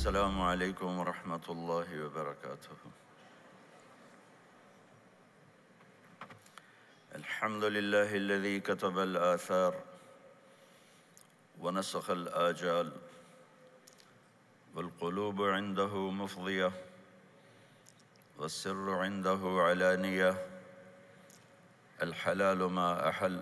السلام عليكم ورحمة الله وبركاته. الحمد لله الذي كتب الآثار ونسخ الآجال والقلوب عنده مفضية والسر عنده علانية، الحلال ما أحل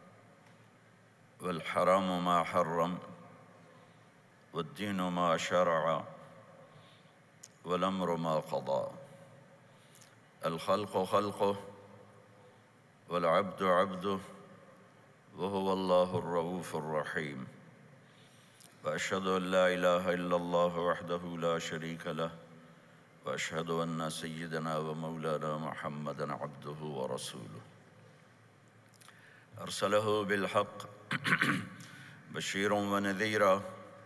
والحرام ما حرم والدين ما شرع والأمر ما قضى، الخلق خلقه والعبد عبده وهو الله الرؤوف الرحيم. وأشهد أن لا إله إلا الله وحده لا شريك له، وأشهد أن سيدنا ومولانا محمدًا عبده ورسوله، أرسله بالحق بشيرا ونذيرا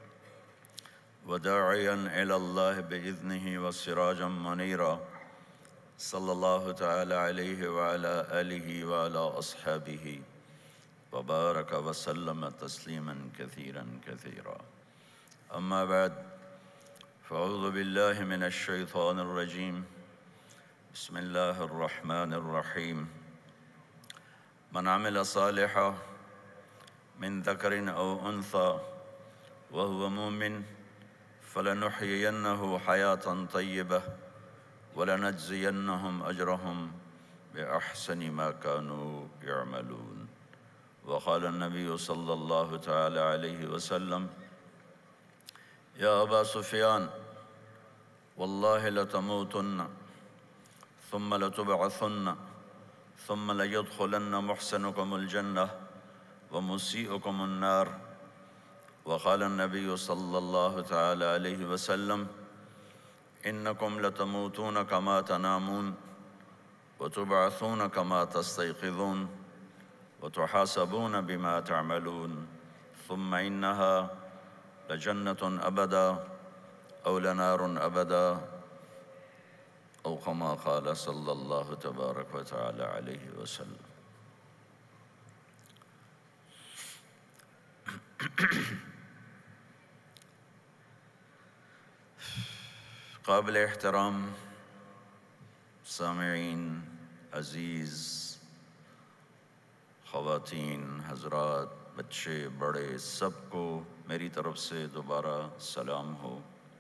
وداعيا إلى الله بإذنه وسراجا منيرا، صلى الله تعالى عليه وعلى آله وعلى أصحابه وبارك وسلم تسليما كثيرا كثيرا. أما بعد، فأعوذ بالله من الشيطان الرجيم. بسم الله الرحمن الرحيم. من عمل صالحا من ذكر أو أنثى وهو مؤمن فلنحيينه حياة طيبة ولنجزينهم أجرهم بأحسن ما كانوا يعملون. وقال النبي صلى الله تعالى عليه وسلم: يا أبا سفيان، والله لتموتن ثم لتبعثن ثم ليدخلن محسنكم الجنة ومسيئكم النار. وقال النبي صلى الله تعالى عليه وسلم: إنكم لتموتون كما تنامون وتبعثون كما تستيقظون وتحاسبون بما تعملون، ثم إنها لجنة أبدا أو لنار أبدا، أو كما قال صلى الله تبارك وتعالى عليه وسلم. قابل احترام سامعین، عزیز خواتین، حضرات، بچے بڑے، سب کو میری طرف سے دوبارہ سلام ہو۔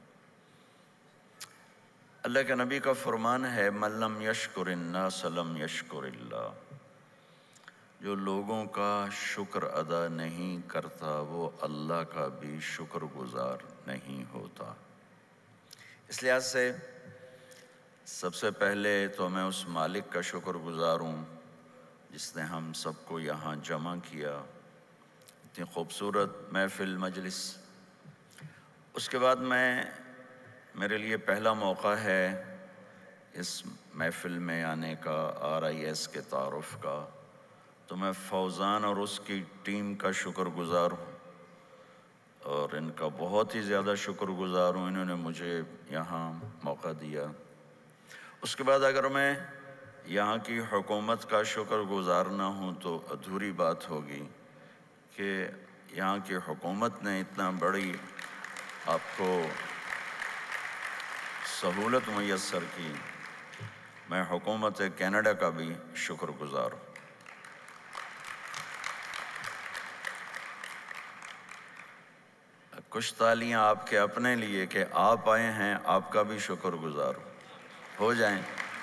اللہ کے نبی کا فرمان ہے: من لم یشکر الناس لم یشکر اللہ۔ جو لوگوں کا شکر ادا نہیں کرتا وہ اللہ کا بھی شکر گزار نہیں ہوتا۔ اس لحاظ سے سب سے پہلے تو میں اس مالک کا شکر گزار ہوں جس نے ہم سب کو یہاں جمع کیا، اتنی خوبصورت محفل مجلس۔ اس کے بعد میرے لیے پہلا موقع ہے اس محفل میں آنے کا، RIS کے تعارف کا، تو میں فوزان اور اس کی ٹیم کا شکر گزار ہوں، اور ان کا بہت ہی زیادہ شکر گزار ہوں، انہوں نے مجھے یہاں موقع دیا۔ اس کے بعد اگر میں یہاں کی حکومت کا شکر گزار نہ ہوں تو ادھوری بات ہوگی کہ یہاں کی حکومت نے اتنا بڑی آپ کو سہولت میسر کی۔ میں حکومت کینیڈا کا بھی شکر گزار ہوں۔ کچھ تالیاں آپ کے اپنے لیے کہ آپ آئے ہیں، آپ کا بھی شکر گزار ہو جائیں۔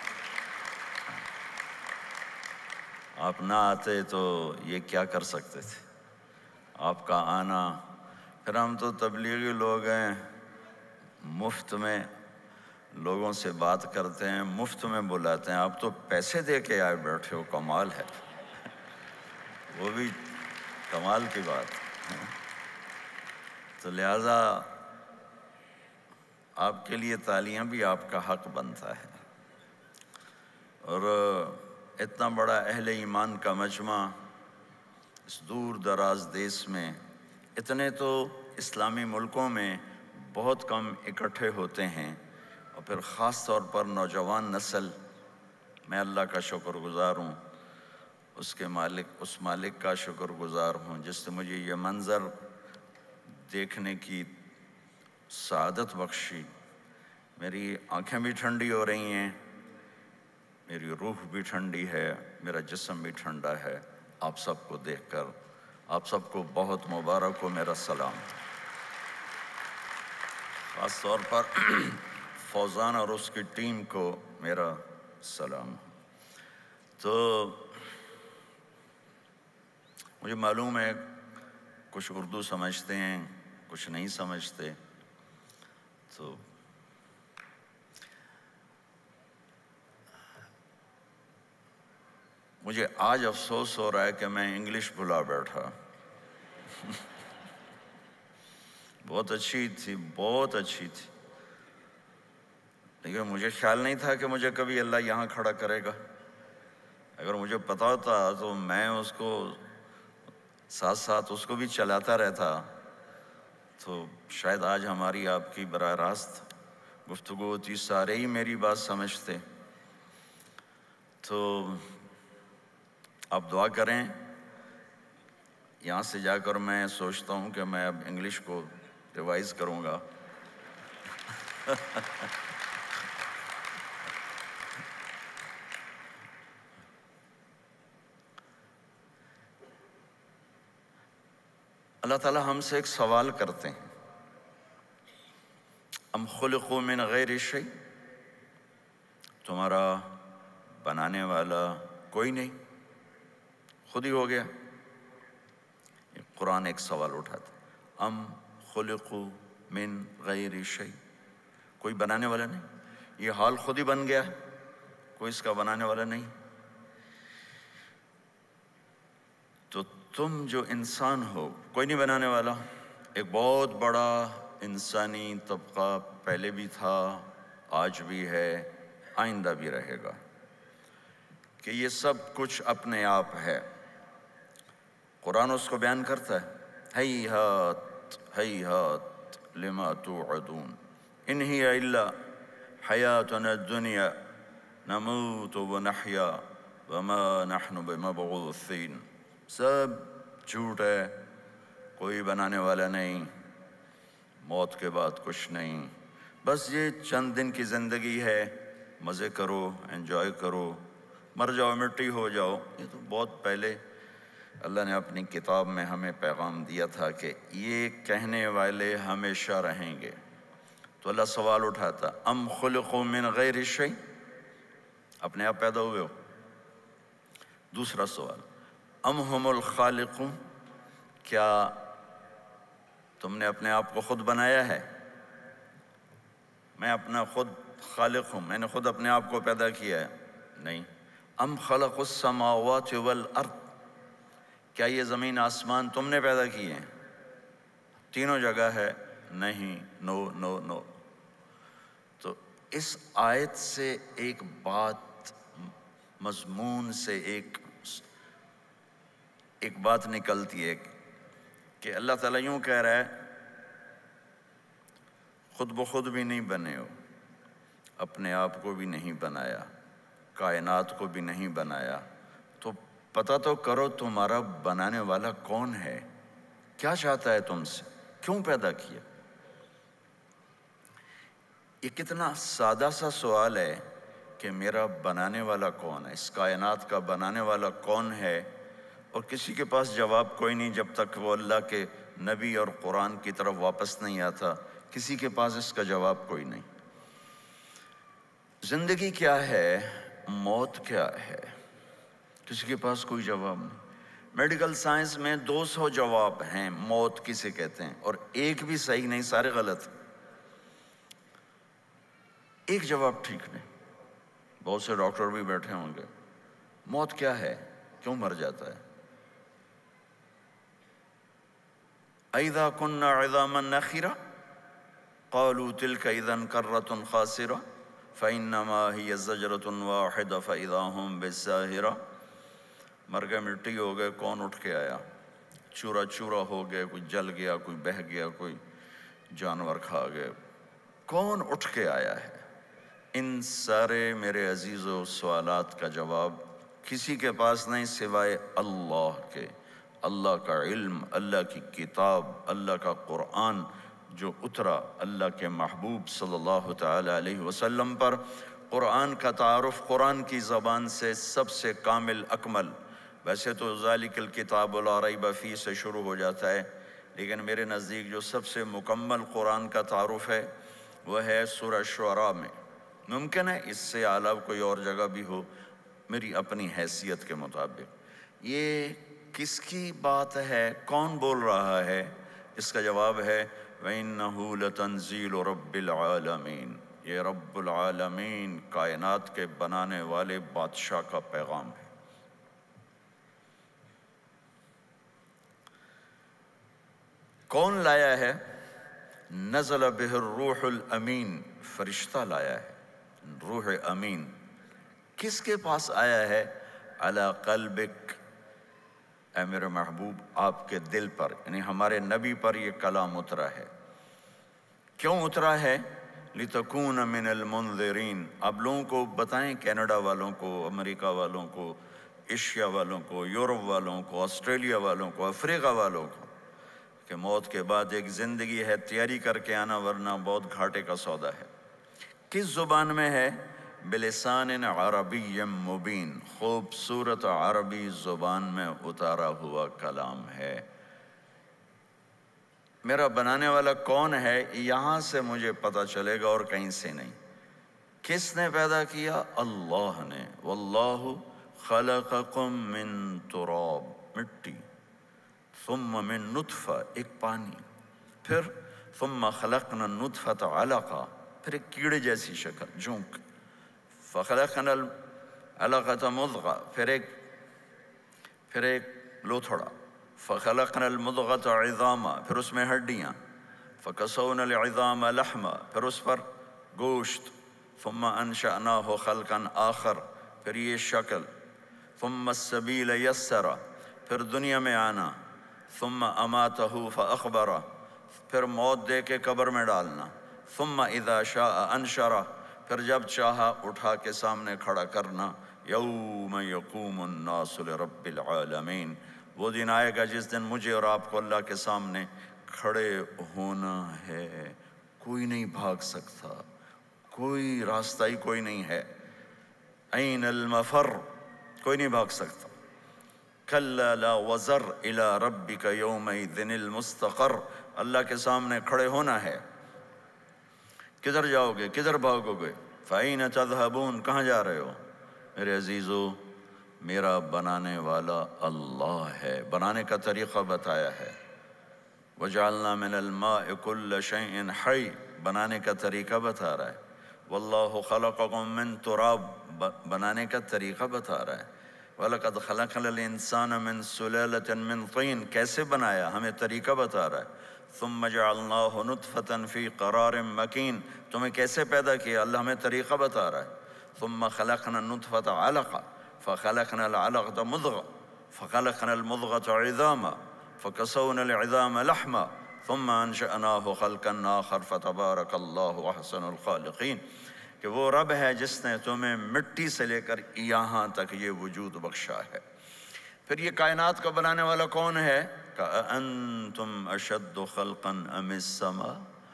آپ نہ آتے تو یہ کیا کر سکتے تھے؟ آپ کا آنا، پھر ہم تو تبلیغی لوگ ہیں، مفت میں لوگوں سے بات کرتے ہیں، مفت میں بلاتے ہیں، آپ تو پیسے دے کے آئے بیٹھے ہو، کمال ہے، وہ بھی کمال کی بات ہے۔ تو لہٰذا آپ کے لیے تالیاں بھی آپ کا حق بنتا ہے۔ اور اتنا بڑا اہل ایمان کا مجمع اس دور دراز دیس میں، اتنے تو اسلامی ملکوں میں بہت کم اکٹھے ہوتے ہیں، اور پھر خاص طور پر نوجوان نسل۔ میں اللہ کا شکر گزار ہوں، اس مالک کا شکر گزار ہوں جس نے مجھے یہ منظر دیکھنے کی سعادت بخشی، میری آنکھیں بھی ٹھنڈی ہو رہی ہیں، میری روح بھی ٹھنڈی ہے، میرا جسم بھی ٹھنڈا ہے آپ سب کو دیکھ کر۔ آپ سب کو بہت مبارک ہو میرا سلام، خاص طور پر فوزان اور اس کی ٹیم کو میرا سلام۔ تو مجھے معلوم ہے کچھ اردو سمجھتے ہیں، کچھ نہیں سمجھتے، تو مجھے آج افسوس ہو رہا ہے کہ میں انگلش بھلا بیٹھا۔ بہت اچھی تھی، بہت اچھی تھی، لیکن مجھے خیال نہیں تھا کہ مجھے کبھی اللہ یہاں کھڑا کرے گا۔ اگر مجھے پتا ہوتا تو میں اس کو ساتھ ساتھ اس کو بھی چلاتا رہتا، تو شاید آج ہماری آپ کی براہ راست گفتگو ہوتی، سارے ہی میری بات سمجھتے۔ تو آپ دعا کریں، یہاں سے جا کر میں سوچتا ہوں کہ میں اب انگلش کو ریوائز کروں گا۔ اللہ تعالیٰ ہم سے ایک سوال کرتے ہیں، ام خلقوا من غیر شیء، تمہارا بنانے والا کوئی نہیں، خود ہی ہو گیا؟ قرآن ایک سوال اٹھاتا، ام خلقوا من غیر شیء، کوئی بنانے والا نہیں، یہ حال خود ہی بن گیا، کوئی اس کا بنانے والا نہیں۔ تو تم جو انسان ہو کوئی نہیں بنانے والا۔ ایک بہت بڑا انسانی طبقہ پہلے بھی تھا، آج بھی ہے، آئندہ بھی رہے گا، کہ یہ سب کچھ اپنے آپ ہے۔ قرآن اس کو بیان کرتا ہے، ہیہات ہیہات لما توعدون ان ہی الا حیاتنا الدنیا نموت ونحیا وما نحن بمبعوثین، سب جھوٹ ہے، کوئی بنانے والا نہیں، موت کے بعد کچھ نہیں، بس یہ چند دن کی زندگی ہے، مزے کرو، انجوائے کرو، مر جاؤ، مٹی ہو جاؤ۔ یہ تو بہت پہلے اللہ نے اپنی کتاب میں ہمیں پیغام دیا تھا کہ یہ کہنے والے ہمیشہ رہیں گے۔ تو اللہ سوال اٹھاتا، ام خلقوا من غیر شیء، اپنے آپ پیدا ہوئے ہو؟ دوسرا سوال، ام ہم الخالقون، کیا تم نے اپنے آپ کو خود بنایا ہے؟ میں اپنا خود خالق ہوں، میں نے خود اپنے آپ کو پیدا کیا ہے؟ نہیں۔ ام خلق السماوات والارض، کیا یہ زمین آسمان تم نے پیدا کیے ہیں؟ تینوں جگہ ہے نہیں، نو نو نو۔ تو اس آیت سے ایک بات، مضمون سے ایک بات نکلتی ہے کہ اللہ تعالیٰ یوں کہہ رہا ہے، خود بخود بھی نہیں بنے ہو، اپنے آپ کو بھی نہیں بنایا، کائنات کو بھی نہیں بنایا، تو پتہ تو کرو تمہارا بنانے والا کون ہے، کیا چاہتا ہے تم سے، کیوں پیدا کیا؟ یہ کتنا سادہ سا سوال ہے کہ میرا بنانے والا کون ہے، اس کائنات کا بنانے والا کون ہے، اور کسی کے پاس جواب کوئی نہیں جب تک وہ اللہ کے نبی اور قرآن کی طرف واپس نہیں آتا، کسی کے پاس اس کا جواب کوئی نہیں۔ زندگی کیا ہے، موت کیا ہے، کسی کے پاس کوئی جواب نہیں۔ میڈیکل سائنس میں 200 جواب ہیں موت کسے کہتے ہیں، اور ایک بھی صحیح نہیں، سارے غلط۔ ایک جواب ٹھیک نہیں۔ بہت سے ڈاکٹر بھی بیٹھے ہوں گے، موت کیا ہے، کیوں مر جاتا ہے؟ اذا كنا عظاما نخرة قالوا تلك اذا كرة خاسرة فانما هي زجرة واحدة فاذا هم بالساهرة، مر گئے، مٹی ہو گئے، کون اٹھ کے آیا؟ چورا چورا ہو گئے، کوئی جل گیا، کوئی بہہ گیا، کوئی جانور کھا گئے، کون اٹھ کے آیا ہے؟ ان سارے میرے عزیزو سوالات کا جواب کسی کے پاس نہیں سوائے اللہ کے۔ اللہ کا علم، اللہ کی کتاب، اللہ کا قرآن جو اترا اللہ کے محبوب صلی اللہ تعالی علیہ وسلم پر۔ قرآن کا تعارف قرآن کی زبان سے سب سے کامل اکمل، ویسے تو ذالک الکتاب لا ریب فیہ سے شروع ہو جاتا ہے، لیکن میرے نزدیک جو سب سے مکمل قرآن کا تعارف ہے وہ ہے سورہ شعراء میں۔ ممکن ہے اس سے اعلیٰ کوئی اور جگہ بھی ہو، میری اپنی حیثیت کے مطابق۔ یہ کس کی بات ہے، کون بول رہا ہے؟ اس کا جواب ہے وَإِنَّهُ لَتَنزِيلُ رَبِّ الْعَالَمِينَ، یہ رب العالمین کائنات کے بنانے والے بادشاہ کا پیغام ہے۔ کون لایا ہے؟ نزل بہ الروح الامین، فرشتہ لایا ہے، روح امین۔ کس کے پاس آیا ہے؟ علی قلبک، اے میرے محبوب آپ کے دل پر، یعنی ہمارے نبی پر یہ کلام اترا ہے۔ کیوں اترا ہے؟ لتکون من المنذرین، آپ لوگوں کو بتائیں، کینیڈا والوں کو، امریکہ والوں کو، ایشیا والوں کو، یورپ والوں کو، آسٹریلیا والوں کو، افریقہ والوں کو، کہ موت کے بعد ایک زندگی ہے، تیاری کر کے آنا ورنہ بہت گھاٹے کا سودا ہے۔ کس زبان میں ہے؟ بلسان عربی مبین، خوبصورت عربی زبان میں اتارا ہوا کلام ہے۔ میرا بنانے والا کون ہے؟ یہاں سے مجھے پتہ چلے گا اور کہیں سے نہیں۔ کس نے پیدا کیا؟ اللہ نے۔ واللہ خلقکم من تراب، مٹی، ثم من نطفہ، ایک پانی، پھر ثم خلقنا النطفۃ علقہ، پھر ایک کیڑے جیسی شکل، جونک، فخلقنا العلقۃ مضغہ، پھر ایک لوتھڑا، فخلقنا المضغۃ عظاما، پھر اس میں ہڈیاں، فکسونا العظام لحما، پھر اس پر گوشت، ثم انشأناہ خلقا آخر، پھر یہ شکل، ثم السبیل یسرا، پھر دنیا میں آنا، ثم اماتہ فاخبرہ، پھر موت دے کے قبر میں ڈالنا، ثم اذا شاء انشرہ، پھر جب چاہا اٹھا کے سامنے کھڑا کرنا، یوم یقوم الناس لرب العالمین، وہ دن آئے گا جس دن مجھے اور آپ کو اللہ کے سامنے کھڑے ہونا ہے۔ کوئی نہیں بھاگ سکتا، کوئی راستہ ہی کوئی نہیں ہے۔ این المفر، کوئی نہیں بھاگ سکتا۔ کلا لا وزر الی ربک یومئذ المستقر، اللہ کے سامنے کھڑے ہونا ہے۔ کدھر جاؤ گے، کدھر بھاگو گے؟ فَأَيْنَ تَذْهَبُونَ، کہاں جا رہے ہو؟ میرے عزیزو، میرا بنانے والا اللہ ہے، بنانے کا طریقہ بتایا ہے۔ وَجَعَلْنَا مِنَ الْمَاءِ كُلَّ شَيْءٍ حَيٍّ، بنانے کا طریقہ بتا رہا ہے۔ وَاللَّهُ خَلَقَكُم مِّن تُرَابٍ، بنانے کا طریقہ بتا رہا ہے۔ وَلَقَدْ خَلَقْنَا الْإِنسَانَ مِن سُلَالَةٍ مِّن طِينٍ، کیسے بنایا ہمیں طریقہ بتا رہا ہے۔ ثُمَّ جَعَلْنَاهُ نُطْفَةً فِي قَرَارٍ مَّكِينٍ، تمہیں کیسے پیدا کیا اللہ ہمیں طریقہ بتا رہا ہے۔ ثُمَّ خَلَقْنَا النُّطْفَةَ عَلَقَةً فَخَلَقْنَا الْعَلَقَةَ مُضْغَةً فَخَلَقْنَا الْمُضْغَةَ عِظَامًا فَكَسَوْنَا الْعِظَامَ لَحْمًا ثُمَّ أَنشَأْنَاهُ خَلْقًا آخَرَ فَتَبَارَكَ اللَّهُ أَحْسَنُ الْخَالِقِينَ، کہ وہ رب ہے جس نے تمہیں مٹی سے لے کر یہاں تک یہ وجود بخشا ہے۔ پھر یہ کائنات کا بنانے والا کون ہے؟ کأنتم اشد خلقا ام السماء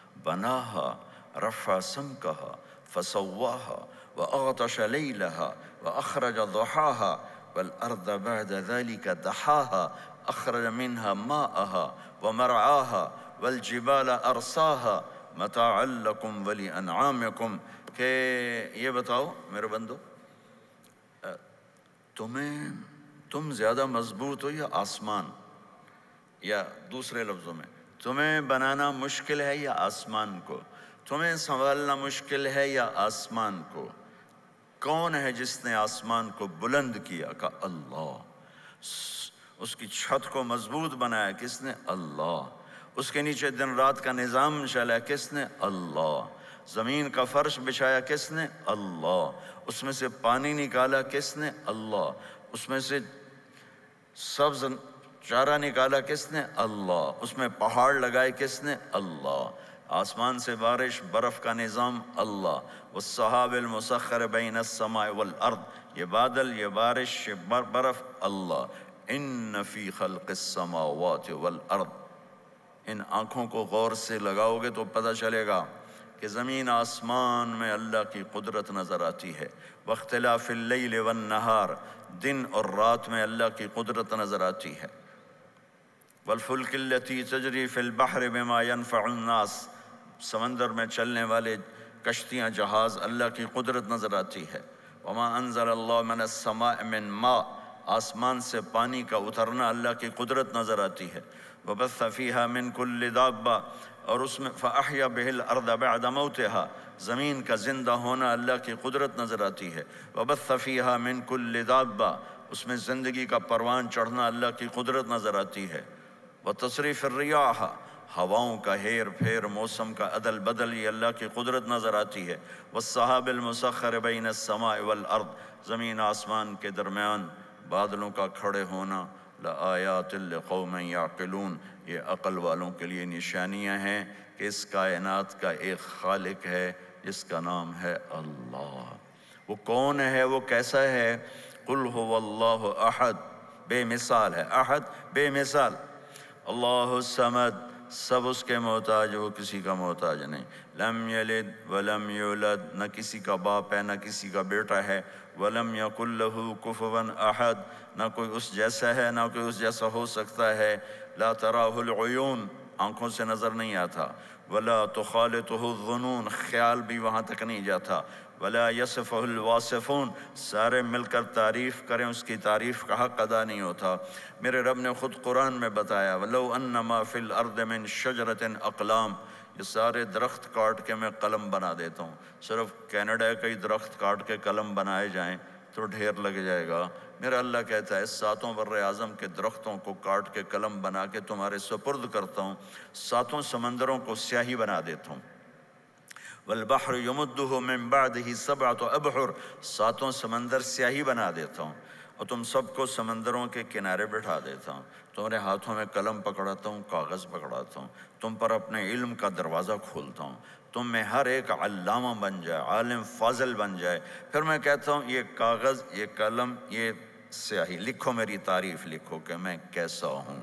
بناها رفع سمكها فسواها واغطش ليلها واخرج ضحاها والارض بعد ذلك دحاها اخرج منها ماءها ومرعاها والجبال ارساها متاعا لكم ولانعامكم، کہ یہ بتاؤ میرے بندو، تم زیادہ مضبوط ہو یا آسمان؟ یا دوسرے لفظوں میں، تمہیں بنانا مشکل ہے یا آسمان کو؟ تمہیں سنبھالنا مشکل ہے یا آسمان کو؟ کون ہے جس نے آسمان کو بلند کیا؟ کہ اللہ۔ اس کی چھت کو مضبوط بنایا کس نے؟ اللہ۔ اس کے نیچے دن رات کا نظام چلا کس نے؟ اللہ۔ زمین کا فرش بچھایا کس نے؟ اللہ۔ اس میں سے پانی نکالا کس نے؟ اللہ۔ اس میں سے سبز چارہ نکالا کس نے؟ اللہ۔ اس میں پہاڑ لگائے کس نے؟ اللہ۔ آسمان سے بارش، برف کا نظام اللہ۔ والسحاب المسخر بین السماء والارض، یہ بادل، یہ بارش، یہ برف اللہ۔ ان فی خلق السماوات والارض، ان آنکھوں کو غور سے لگاؤ گے تو پتہ چلے گا کہ زمین آسمان میں اللہ کی قدرت نظر آتی ہے۔ واختلاف اللیل والنہار، دن اور رات میں اللہ کی قدرت نظر آتی ہے۔ والفلک التی تجری فی البحر بما ينفع الناس، سمندر میں چلنے والے کشتیاں، جہاز، اللہ کی قدرت نظر آتی ہے۔ وما انزل اللہ من السماء من ماء، آسمان سے پانی کا اترنا اللہ کی قدرت نظر آتی ہے۔ وبث فیہا من کل دابہ، اور اس میں فأحیا بہ الارض بعد موتہا، زمین کا زندہ ہونا اللہ کی قدرت نظر آتی ہے۔ وبث فیہا من کل دابہ، اس میں زندگی کا پروان چڑھنا اللہ کی قدرت نظر آتی ہے۔ وتصریف الریاح، ہواؤں کا ہیر پھیر، موسم کا عدل بدل، یہ اللہ کی قدرت نظر آتی ہے۔ والسحاب المسخر بین السماء والارض، زمین آسمان کے درمیان بادلوں کا کھڑے ہونا، لآیات لقوم یعقلون، یہ عقل والوں کے لیے نشانیاں ہیں کہ اس کائنات کا ایک خالق ہے جس کا نام ہے اللہ۔ وہ کون ہے، وہ کیسا ہے؟ قل هو اللہ احد، بے مثال ہے، احد بے مثال، اللہ الصمد، سب اس کے محتاج، وہ کسی کا محتاج نہیں۔ لم یلد ولم یولد، نہ کسی کا باپ ہے نہ کسی کا بیٹا ہے۔ ولم یکن لہ کفوا احد، نہ کوئی اس جیسا ہے نہ کوئی اس جیسا ہو سکتا ہے۔ لا تراہ العیون، آنکھوں سے نظر نہیں آتا۔ ولا تخالطہ الظنون، خیال بھی وہاں تک نہیں جاتا۔ ولا یصفہ الواصفون، سارے مل کر تعریف کریں اس کی تعریف کا حق ادا نہیں ہوتا۔ میرے رب نے خود قرآن میں بتایا وَلَوْ أَنَّمَا فِي الْأَرْضِ مِن شَجَرَةٍ أَقْلَامٍ، یہ سارے درخت کاٹ کے میں قلم بنا دیتا ہوں۔ صرف کینیڈا کے درخت کاٹ کے قلم بنائے جائیں تو ڈھیر لگ جائے گا۔ میرا اللہ کہتا ہے ساتوں بر اعظم کے درختوں کو کاٹ کے قلم بنا کے تمہارے سپرد کرتا ہوں، ساتوں سمندروں کو سیاہی بنا دیتا ہوں۔ والبحر یمدہ من بعدہ سبعۃ ابحر، ساتوں سمندر سیاہی بنا دیتا ہوں اور تم سب کو سمندروں کے کنارے بٹھا دیتا ہوں۔ تمہارے ہاتھوں میں قلم پکڑاتا ہوں، کاغذ پکڑاتا ہوں، تم پر اپنے علم کا دروازہ کھولتا ہوں، تم میں ہر ایک علامہ بن جائے، عالم فاضل بن جائے۔ پھر میں کہتا ہوں یہ کاغذ، یہ قلم، یہ سیاہی، لکھو میری تعریف، لکھو کہ میں کیسا ہوں،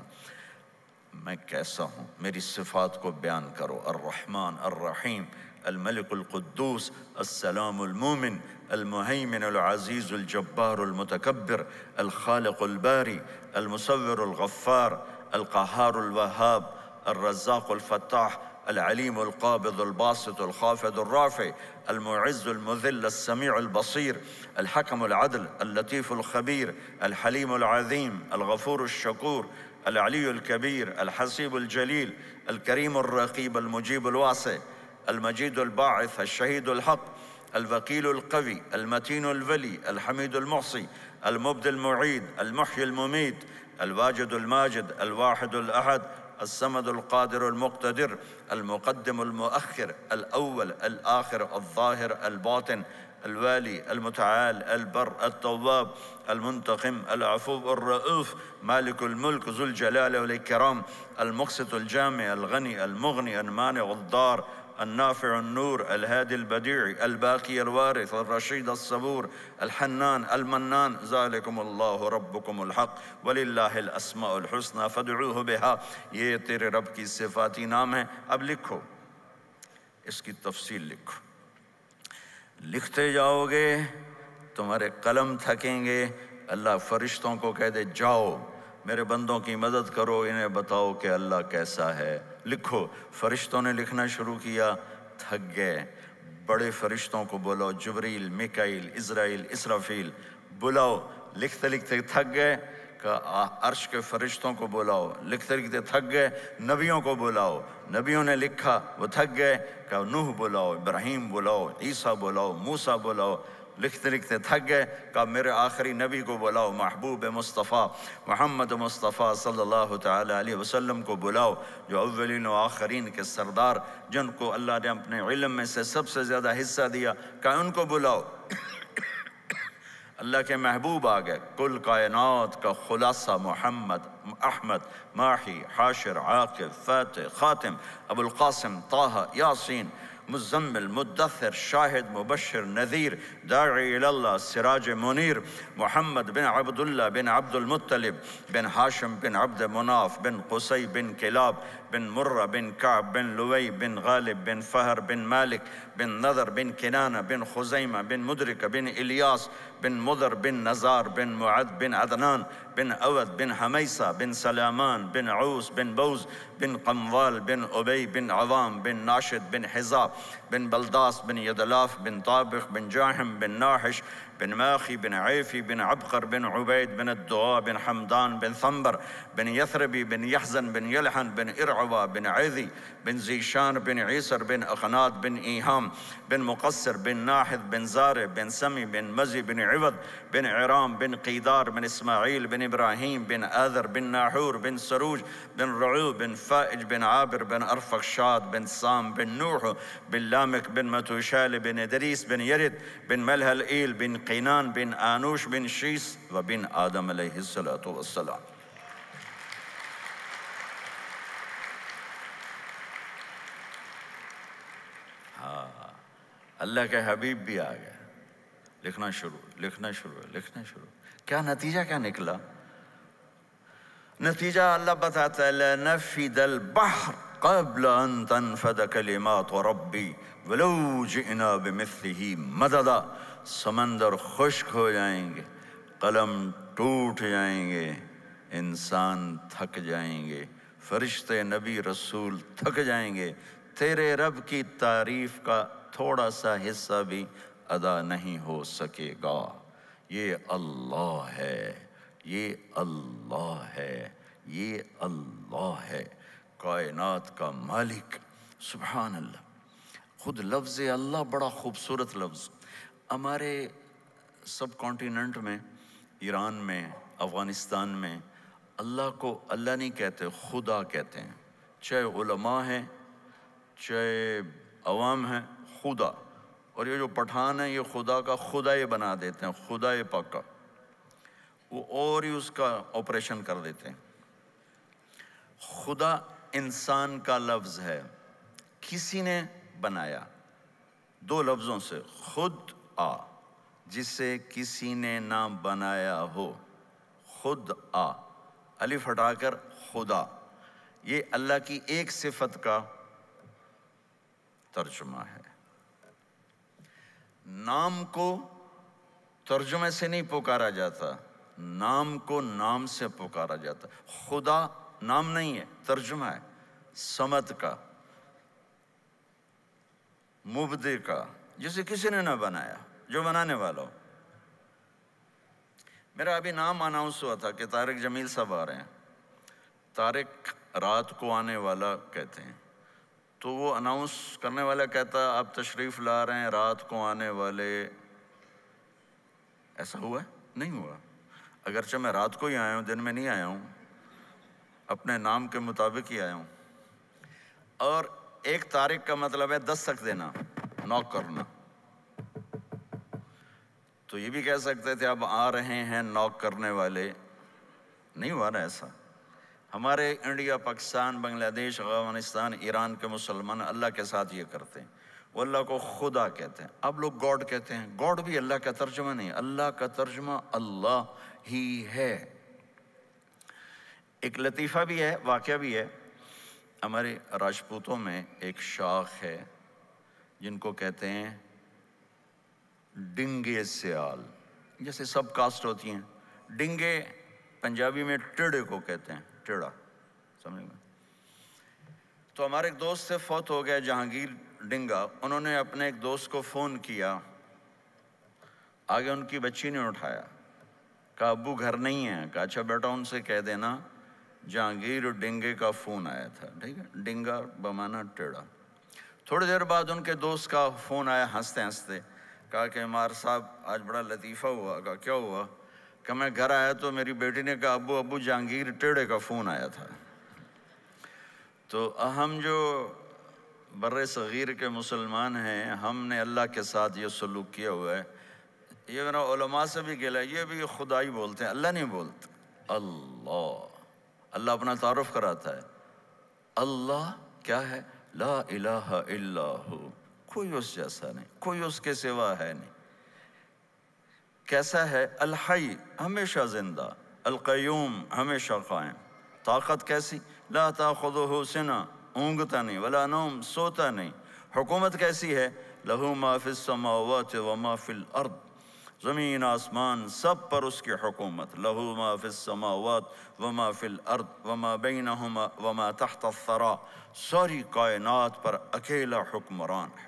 میں کیسا ہوں، میری صفات کو بیان کرو۔ الرحمن الرحیم، الملک القدوس، السلام المومن، المہیمن العزیز الجبار المتکبر، الخالق الباری، المصور الغفار، القہار الوہاب، الرزاق الفتاح، العلیم القابض الباسط الخافض الرافع، المعز المذل السمیع البصیر، الحکم العدل، اللطیف الخبیر، الحلیم العظیم، الغفور الشکور، العلی الکبیر، الحسیب الجلیل، الکریم الرقیب، المجیب الواسع، المجید الباعث، الشہید الحق، الوکیل القوی، المتین الولی، الحمید المحصی، المبدی المعید، المحی الممیت، الواجد الماجد، الواحد الاحد، الصمد القادر المقتدر، المقدم المؤخر، الاول الآخر، الظاہر الباطن، الوالی المتعال، البر التواب، المنتقم، العفو الرؤوف، مالک الملک، ذو الجلال والاکرام، المقسط الجامع، الغنی المغنی، المانع الضار، النافع النور، الهادي البديع، الباقي الوارث، الرشيد الصبور، الحنان المنان، ذلكم الله ربكم الحق وللہ الاسماء الحسنى فادعوه بها، یہ تیرے رب کی صفاتی نام ہے۔ اب لکھو، اس کی تفصیل لکھو، لکھتے جاؤ گے تمہارے قلم تھکیں گے۔ اللہ فرشتوں کو کہہ دے جاؤ میرے بندوں کی مدد کرو، انہیں بتاؤ کہ اللہ کیسا ہے۔ لکھو، فرشتوں نے لکھنا شروع کیا، تھک گئے۔ بڑے فرشتوں کو بلاؤ، جبریل، میکائیل، اسرائیل، اسرافیل، بلاؤ، لکھتے لکھتے تھک گئے، کہا عرش کے فرشتوں کو بلاؤ، لکھتے لکھتے تھک گئے، نبیوں کو بلاؤ، نبیوں نے لکھا، وہ تھک گئے، کہا نوح بلاؤ، ابراہیم بلاؤ، عیسیٰ بلاؤ، موسیٰ بلاؤ، لکھتے لکھتے تھک گئے، کہا میرے آخری نبی کو بلاؤ، محبوب مصطفیٰ محمد مصطفیٰ صلی اللہ تعالیٰ علیہ وسلم کو بلاؤ، جو اولین و آخرین کے سردار، جن کو اللہ نے اپنے علم میں سے سب سے زیادہ حصہ دیا، کہا ان کو بلاؤ۔ اللہ کے محبوب آ گئے، کل کائنات کا خلاصہ محمد، احمد، ماحی، حاشر، عاقب، فاتح، خاتم، ابو القاسم، طہ، یاسین، مزمل مدثر شاہد مبشر نذیر داعی اللہ سراج منیر محمد بن عبداللہ بن عبد المطلب بن ہاشم بن عبد مناف بن قصی بن کلاب بن مرہ بن کعب بن لوی بن غالب بن فہر بن مالک بن نضر بن کنانہ بن خزیمہ بن مدرک بن الیاس بن مضر بن نزار بن معد بن عدنان بن اود بن حمیسہ بن سلامان بن عوس بن بوز بن قموال بن عبی بن عوام بن ناشد بن حزاب بن بلداس بن یدلاف بن طابخ بن جاحم بن ناحش بن ماخی بن عیفی بن عبقر بن عبید بن الدعاء بن حمدان بن ثمبر بن یثربی بن یحزن بن یلحن بن ارعوا بن عیذی بن زیشان بن عیسر بن اخنات بن ایہام بن مقصر بن ناحد بن زارع بن سمی بن مزی بن عوض بن عرام بن قیدار بن اسماعیل بن ابراہیم بن آذر بن ناحور بن سروج بن رعو بن فائج بن عابر بن ارفخشاد بن سام بن نوح بن لامک بن متوشال بن ادریس بن یرد بن ملہل ایل بن قینان بن آنوش بن شیس و بن آدم علیہ السلام۔ اللہ کے حبیب بھی آ گئے، لکھنا شروع۔ کیا نتیجہ کیا نکلا؟ نتیجہ اللہ بتاتا ہے لَنَفِدَ الْبَحْرُ قَبْلَ أَن تَنْفَدَ كَلِمَاتُ رَبِّي وَلَوْ جِئْنَا بِمِثْلِهِ مَدَدًا، سمندر خشک ہو جائیں گے، قلم ٹوٹ جائیں گے، انسان تھک جائیں گے، فرشتے نبی رسول تھک جائیں گے، تیرے رب کی تعریف کا تھوڑا سا حصہ بھی ادا نہیں ہو سکے گا۔ یہ اللہ ہے، یہ اللہ ہے، یہ اللہ ہے، کائنات کا مالک۔ سبحان اللہ۔ خود لفظ اللہ بڑا خوبصورت لفظ۔ ہمارے سب کانٹیننٹ میں، ایران میں، افغانستان میں اللہ کو اللہ نہیں کہتے، خدا کہتے ہیں، چاہے علماء ہیں چاہے عوام ہیں، خدا۔ اور یہ جو پٹھان ہیں یہ خدا کا خدا ہی بنا دیتے ہیں، خدا پاکا، وہ اور ہی اس کا آپریشن کر دیتے ہیں۔ خدا انسان کا لفظ ہے، کسی نے بنایا دو لفظوں سے، خود آ، جسے کسی نے نہ بنایا ہو، خود آ، الف ہٹا کر خدا، یہ اللہ کی ایک صفت کا ترجمہ ہے۔ نام کو ترجمے سے نہیں پکارا جاتا، نام کو نام سے پکارا جاتا۔ خدا نام نہیں ہے، ترجمہ ہے، صمد کا، مبدع کا، جسے کسی نے نہ بنایا، جو بنانے والا ہو۔ میرا ابھی نام اناؤنس ہوا تھا کہ طارق جمیل صاحب آ رہے ہیں۔ طارق رات کو آنے والا کہتے ہیں، تو وہ اناؤنس کرنے والا کہتا آپ تشریف لا رہے ہیں رات کو آنے والے، ایسا ہوا ہے؟ نہیں ہوا، اگرچہ میں رات کو ہی آیا ہوں، دن میں نہیں آیا ہوں، اپنے نام کے مطابق ہی آیا ہوں۔ اور ایک طارق کا مطلب ہے دستک دینا، نوک کرنا، تو یہ بھی کہہ سکتے تھے اب آ رہے ہیں نوک کرنے والے، نہیں ہوا نا ایسا۔ ہمارے انڈیا، پاکستان، بنگلہ دیش، افغانستان، ایران کے مسلمان اللہ کے ساتھ یہ کرتے ہیں، وہ اللہ کو خدا کہتے ہیں۔ اب لوگ گاڈ کہتے ہیں، گاڈ بھی اللہ کا ترجمہ نہیں، اللہ کا ترجمہ اللہ ہی ہے۔ ایک لطیفہ بھی ہے، واقعہ بھی ہے۔ ہمارے راجپوتوں میں ایک شاخ ہے جن کو کہتے ہیں ڈنگے سیال، جیسے سب کاسٹ ہوتی ہیں، ڈنگے پنجابی میں ٹیڑے کو کہتے ہیں، ٹیڑا، سمجھ میں۔ تو ہمارے ایک دوست سے فوت ہو گیا جہانگیر ڈنگا، انہوں نے اپنے ایک دوست کو فون کیا، آگے ان کی بچی نے اٹھایا، کہا ابو گھر نہیں ہے، کہا اچھا بیٹا ان سے کہہ دینا جہانگیر ڈنگے کا فون آیا تھا، ٹھیک ہے، ڈنگا بمانا ٹیڑا۔ تھوڑی دیر بعد ان کے دوست کا فون آیا ہنستے ہنستے، کہا کہ عمار صاحب آج بڑا لطیفہ ہوا۔ کہا کیا ہوا؟ کہ میں گھر آیا تو میری بیٹی نے کہا ابو جہانگیر ٹیڑے کا فون آیا تھا۔ تو ہم جو بر صغیر کے مسلمان ہیں، ہم نے اللہ کے ساتھ یہ سلوک کیا ہوا ہے۔ یہ میرا علماء سے بھی گلا، یہ بھی خدا ہی بولتے ہیں، اللہ نہیں بولتے۔ اللہ اپنا تعارف کراتا ہے، اللہ کیا ہے؟ لا الہ الا ہو، کوئی اس جیسا نہیں، کوئی اس کے سوا ہے نہیں۔ کیسا ہے؟ الحی، ہمیشہ زندہ، القیوم، ہمیشہ قائم۔ طاقت کیسی؟ لا تاخذہ سنہ، اونگتا نہیں، ولا نوم، سوتا نہیں۔ حکومت کیسی ہے؟ لہو ما فی السماوات وما فی الارض، زمین آسمان سب پر اس کی حکومت۔ لہو ما فی السماوات وما فی الارض وما بینہما وما تحت الثری، ساری کائنات پر اکیلا حکمران ہے،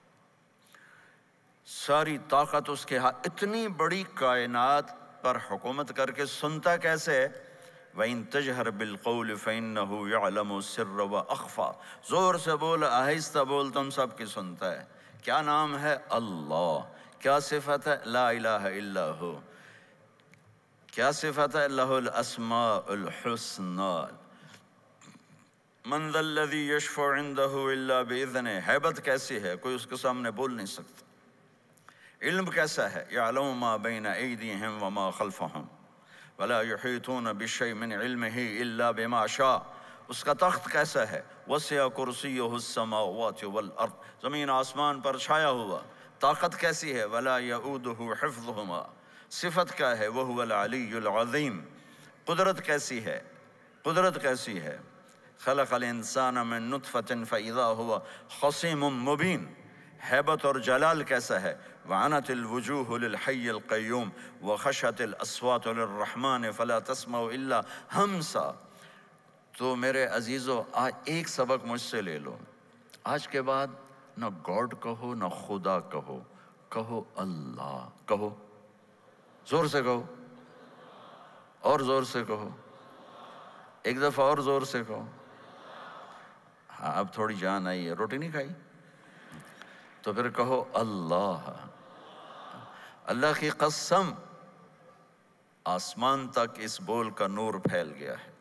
ساری طاقت اس کے ہاتھ۔ اتنی بڑی کائنات پر حکومت کر کے سنتا کیسے ہے؟ وَإِن تَجْهَرْ بِالْقَوْلِ فَإِنَّهُ يَعْلَمُ السِّرَّ وَأَخْفَى، زور سے بول، آہستہ بول، تم سب کی سنتا ہے۔ کیا نام ہے؟ اللہ۔ کیا صفت ہے؟ لا الہ الا ہو۔ کیا صفت ہے؟ لہ الاسماء الحسنى۔ من ذا الذی یشفع عندہ الا بإذنہ، ہیبت کیسی ہے؟ کوئی اس کے سامنے بول نہیں سکتا۔ علم کیسا ہے؟ یعلم ما بین ایدیہم وما خلفہم ولا یحیطون بشیء من علمہ الا بما شاء۔ اس کا تخت کیسا ہے؟ وسع کرسیہ السماوات والارض، زمین آسمان پر چھایا ہوا۔ طاقت کیسی ہے؟ ولا یؤودہ حفظہما، صفت کیا ہے؟ وہو العلی العظیم۔ قدرت کیسی ہے؟ قدرت کیسی ہے؟ خلق الانسان من نطفۃ فاذا هو خصیم مبین۔ ہیبت اور جلال کیسا ہے؟ وعنت الوجوہ للحی القیوم وخشت الاصوات للرحمن فلا تسمع الا ہمسا۔ تو میرے عزیزو، آج ایک سبق مجھ سے لے لو، آج کے بعد نہ گاڈ کہو نہ خدا کہو، کہو اللہ، کہو، زور سے کہو، اور زور سے کہو، ایک دفعہ اور زور سے کہو۔ ہاں اب تھوڑی جان آئی ہے، روٹی نہیں کھائی تو پھر کہو اللہ۔ اللہ کی قسم، آسمان تک اس بول کا نور پھیل گیا ہے۔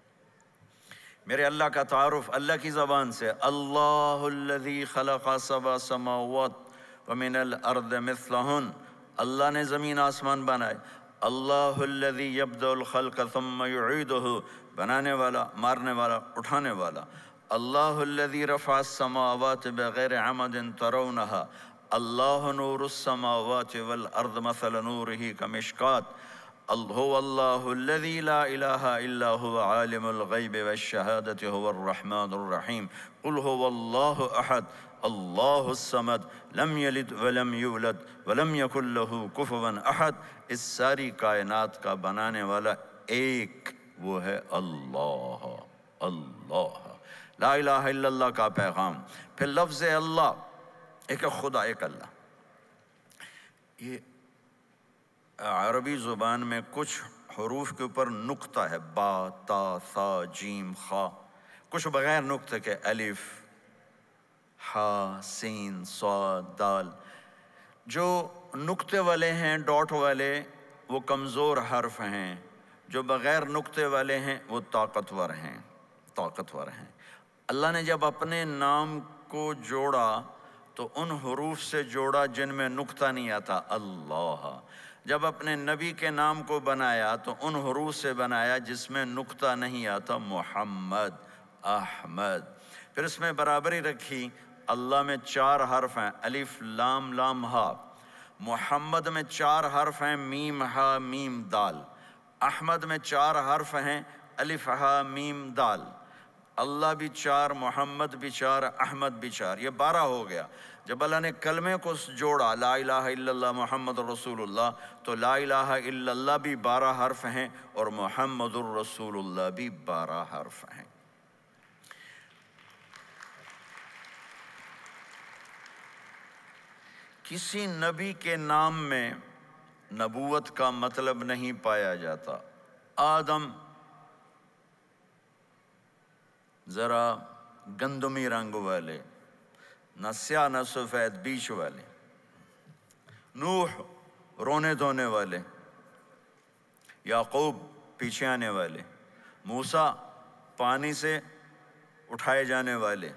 میرے اللہ کا تعارف اللہ کی زبان سے، اللہ الذی خلق سبع سماوات ومن الارض مثلہن، اللہ نے زمین آسمان بنائے۔ اللہ الذی یبدأ الخلق ثم یعیدہ، بنانے والا، مارنے والا، اٹھانے والا۔ اللہ الذی رفع السماوات بغیر عمد ترونہا، اللہ نور السماوات والارض مثل نورہ کمشکات۔ هو اللہ الذی لا الہ الا هو عالم الغیب والشہادۃ هو الرحمن الرحیم۔ قل هو اللہ احد اللہ الصمد لم یلد ولم یولد ولم یکن له کفوا احد۔ اس ساری کائنات کا بنانے والا ایک، وہ ہے اللہ۔ اللہ، لا الہ الا اللہ کا پیغام۔ پھر لفظ اللہ، ایک خدا، ایک اللہ۔ یہ عربی زبان میں کچھ حروف کے اوپر نقطہ ہے، با، تا، ثا، جیم، خا، کچھ بغیر نقطے کے، الف، ہا، سین، صاد، دال۔ جو نقطے والے ہیں، ڈاٹ والے، وہ کمزور حرف ہیں، جو بغیر نقطے والے ہیں وہ طاقتور ہیں، طاقتور ہیں۔ اللہ نے جب اپنے نام کو جوڑا تو ان حروف سے جوڑا جن میں نقطہ نہیں آتا، اللہ۔ جب اپنے نبی کے نام کو بنایا تو ان حروف سے بنایا جس میں نقطہ نہیں آتا، محمد، احمد۔ پھر اس میں برابری رکھی، اللہ میں 4 حرف ہیں، الف، لام، لام، ہا۔ محمد میں 4 حرف ہیں، میم، ہا، میم، دال۔ احمد میں 4 حرف ہیں، الف، ہا، میم، دال۔ اللہ بھی 4، محمد بھی 4، احمد بھی 4، یہ 12 ہو گیا۔ جب اللہ نے کلمے کو جوڑا، لا الہ الا اللہ محمد رسول اللہ، تو لا الہ الا اللہ بھی 12 حرف ہیں اور محمد الرسول اللہ بھی 12 حرف ہیں۔ کسی نبی کے نام میں نبوت کا مطلب نہیں پایا جاتا۔ آدم ذرا گندمی رنگ والے، نہ سیاہ نہ سفید، بیچ والے۔ نوح رونے دھونے والے، یعقوب پیچھے آنے والے، موسیٰ پانی سے اٹھائے جانے والے،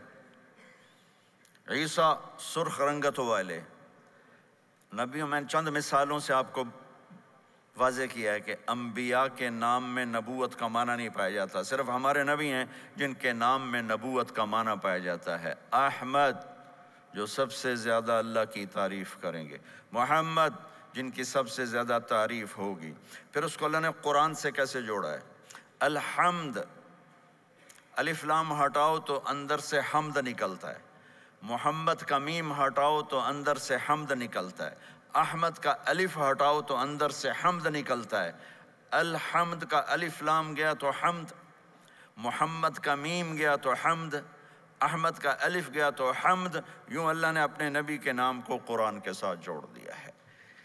عیسیٰ سرخ رنگت والے۔ نبیوں میں چند مثالوں سے آپ کو واضح کیا ہے کہ انبیاء کے نام میں نبوت کا معنی نہیں پایا جاتا، صرف ہمارے نبی ہیں جن کے نام میں نبوت کا معنی پایا جاتا ہے۔ احمد جو سب سے زیادہ اللہ کی تعریف کریں گے، محمد جن کی سب سے زیادہ تعریف ہوگی۔ پھر اس کو اللہ نے قرآن سے کیسے جوڑا ہے؟ الحمد، الف لام ہٹاؤ تو اندر سے حمد نکلتا ہے، محمد کا میم ہٹاؤ تو اندر سے حمد نکلتا ہے، احمد کا الف ہٹاؤ تو اندر سے حمد نکلتا ہے، الحمد کا الف لام گیا تو حمد، محمد کا میم گیا تو حمد، احمد کا الف گیا تو حمد، یوں اللہ نے اپنے نبی کے نام کو قرآن کے ساتھ جوڑ دیا ہے۔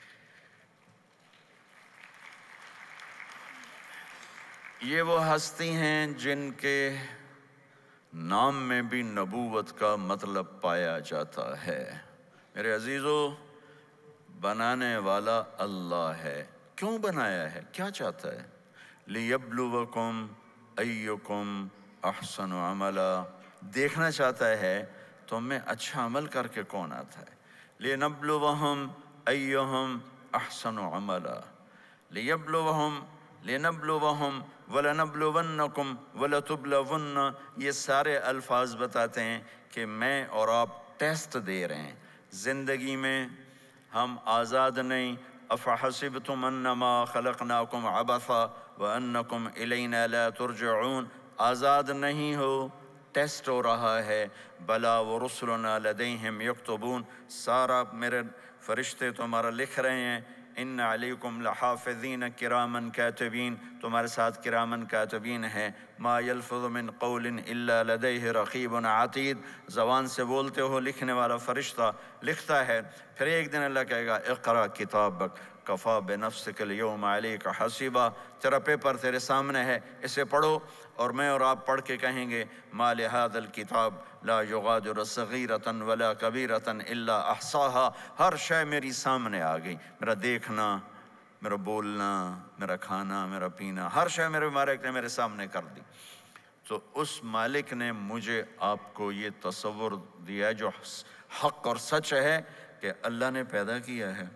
یہ وہ ہستی ہیں جن کے نام میں بھی نبوت کا مطلب پایا جاتا ہے۔ میرے عزیزو، بنانے والا اللہ ہے۔ کیوں بنایا ہے؟ کیا چاہتا ہے؟ لِيَبْلُوَكُمْ أَيُّكُمْ أَحْسَنُ عَمَلًا، دیکھنا چاہتا ہے تم میں اچھا عمل کر کے کون آتا ہے۔ لِنَبْلُوَهُمْ أَيُّهُمْ أَحْسَنُ عَمَلًا، لِيَبْلُوَهُمْ لِنَبْلُوَهُمْ وَلَنَبْلُوَنَّكُمْ وَلَتُبْلَوُنَّ، یہ سارے الفاظ بتاتے ہیں کہ میں اور آپ ٹیسٹ دے رہے ہیں۔ زندگی میں ہم آزاد نہیں۔ أَفَحَسِبْتُمْ أَنَّمَا خَلَقْنَاكُمْ عَبَثًا وَأَنَّكُمْ إِلَيْنَا لَا تُرْجَعُونَ، آزاد نہیں ہو، ٹیسٹ ہو رہا ہے۔ بَلَا وَرُسُلُنَا لَدَيْهِمْ يَكْتُبُونَ، سارا میرے فرشتے تمہارا لکھ رہے ہیں۔ ان علیکم لحافظین کرامن کاتبین، تمہارے ساتھ کرامن کاتبین ہیں۔ ما یلفظ من قول الا لدیہ رقیب عتید، زبان سے بولتے ہو لکھنے والا فرشتہ لکھتا ہے۔ پھر ایک دن اللہ کہے گا اقرأ کتابک کفا بنفسک اليوم علیک حسیبا، تیرا پیپر تیرے سامنے ہے، اسے پڑھو۔ اور میں اور آپ پڑھ کے کہیں گے ما لہذا الکتاب لا یغادر صغیرۃ ولا کبیرۃ الا احصاها، ہر شے میری سامنے آ گئی، میرا دیکھنا، میرا بولنا، میرا کھانا، میرا پینا، ہر شے میرے مالک نے میرے سامنے کر دی۔ تو اس مالک نے مجھے آپ کو یہ تصور دیا ہے جو حق اور سچ ہے کہ اللہ نے پیدا کیا ہے،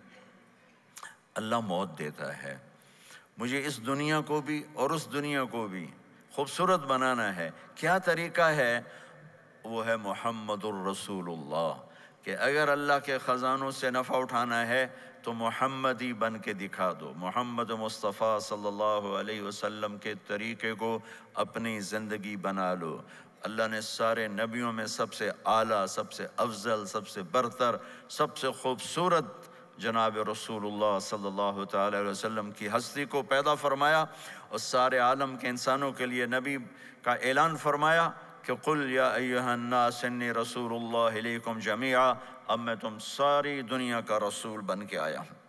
اللہ موت دیتا ہے، مجھے اس دنیا کو بھی اور اس دنیا کو بھی خوبصورت بنانا ہے۔ کیا طریقہ ہے؟ وہ ہے محمد الرسول اللہ، کہ اگر اللہ کے خزانوں سے نفع اٹھانا ہے تو محمدی بن کے دکھا دو، محمد مصطفیٰ صلی اللہ علیہ وسلم کے طریقے کو اپنی زندگی بنا لو۔ اللہ نے سارے نبیوں میں سب سے اعلیٰ، سب سے افضل، سب سے برتر، سب سے خوبصورت جناب رسول اللہ صلی اللہ تعالی علیہ وسلم کی ہستی کو پیدا فرمایا، اور سارے عالم کے انسانوں کے لیے نبی کا اعلان فرمایا کہ قل یا ایہا الناس انی رسول اللہ الیکم جمیعا، اب میں تم ساری دنیا کا رسول بن کے آیا ہوں۔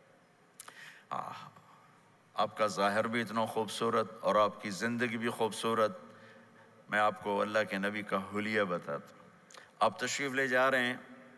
آپ کا ظاہر بھی اتنا خوبصورت اور آپ کی زندگی بھی خوبصورت۔ میں آپ کو اللہ کے نبی کا حلیہ بتاتا ہوں۔ آپ تشریف لے جا رہے ہیں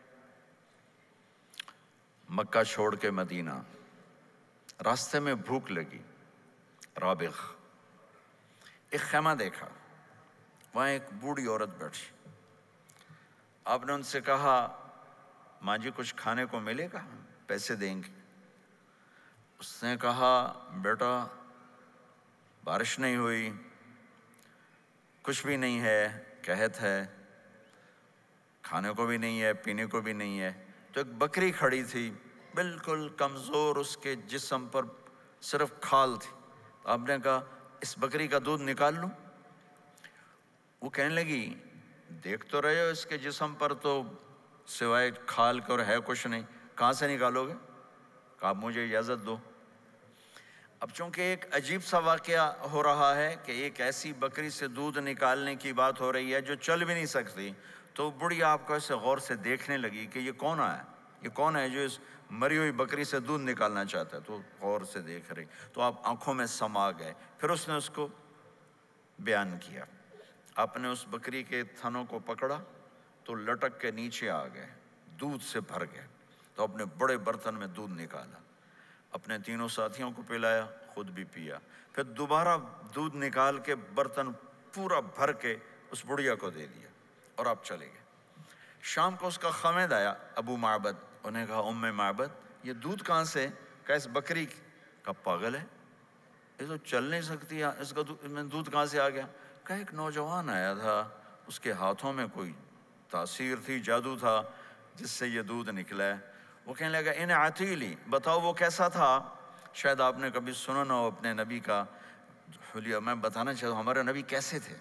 مکہ چھوڑ کے مدینہ، راستے میں بھوک لگی، رابغ، ایک خیمہ دیکھا، وہاں ایک بوڑھی عورت بیٹھی۔ آپ نے ان سے کہا ماں جی کچھ کھانے کو ملے گا؟ پیسے دیں گے۔ اس نے کہا بیٹا بارش نہیں ہوئی، کچھ بھی نہیں ہے، قحط ہے، کھانے کو بھی نہیں ہے، پینے کو بھی نہیں ہے۔ تو ایک بکری کھڑی تھی، بالکل کمزور، اس کے جسم پر صرف کھال تھی۔ آپ نے کہا اس بکری کا دودھ نکال لوں؟ وہ کہنے لگی دیکھ تو رہے ہو اس کے جسم پر تو سوائے کھال کے اور ہے کچھ نہیں، کہاں سے نکالو گے؟ کہا مجھے اجازت دو۔ اب چونکہ ایک عجیب سا واقعہ ہو رہا ہے کہ ایک ایسی بکری سے دودھ نکالنے کی بات ہو رہی ہے جو چل بھی نہیں سکتی، تو بڑھیا آپ کو ایسے غور سے دیکھنے لگی کہ یہ کون ہے، یہ کون ہے جو اس مری ہوئی بکری سے دودھ نکالنا چاہتا ہے؟ تو غور سے دیکھ رہی، تو آپ آنکھوں میں سما گئے۔ پھر اس نے اس کو بیان کیا۔ آپ نے اس بکری کے تھنوں کو پکڑا تو لٹک کے نیچے آ گئے، دودھ سے بھر گئے۔ تو اپنے بڑے برتن میں دودھ نکالا، اپنے تینوں ساتھیوں کو پلایا، خود بھی پیا، پھر دوبارہ دودھ نکال کے برتن پورا بھر کے اس بڑھیا کو دے دیا، اور آپ چلے گئے۔ شام کو اس کا خامد آیا، ابو معبد، انہیں کہا ام معبد یہ دودھ کہاں سے؟ کہا اس بکری کی۔ کہا پاگل ہے، یہ تو چل نہیں سکتی، اس کا دودھ کہاں سے آ گیا؟ کہا ایک نوجوان آیا تھا، اس کے ہاتھوں میں کوئی تاثیر تھی، جادو تھا، جس سے یہ دودھ نکلا ہے. وہ کہنے لگا ان عتیلی، بتاؤ وہ کیسا تھا؟ شاید آپ نے کبھی سنا نہ ہو اپنے نبی کا حلیہ. میں بتانا چاہتا ہوں ہمارے نبی کیسے تھے.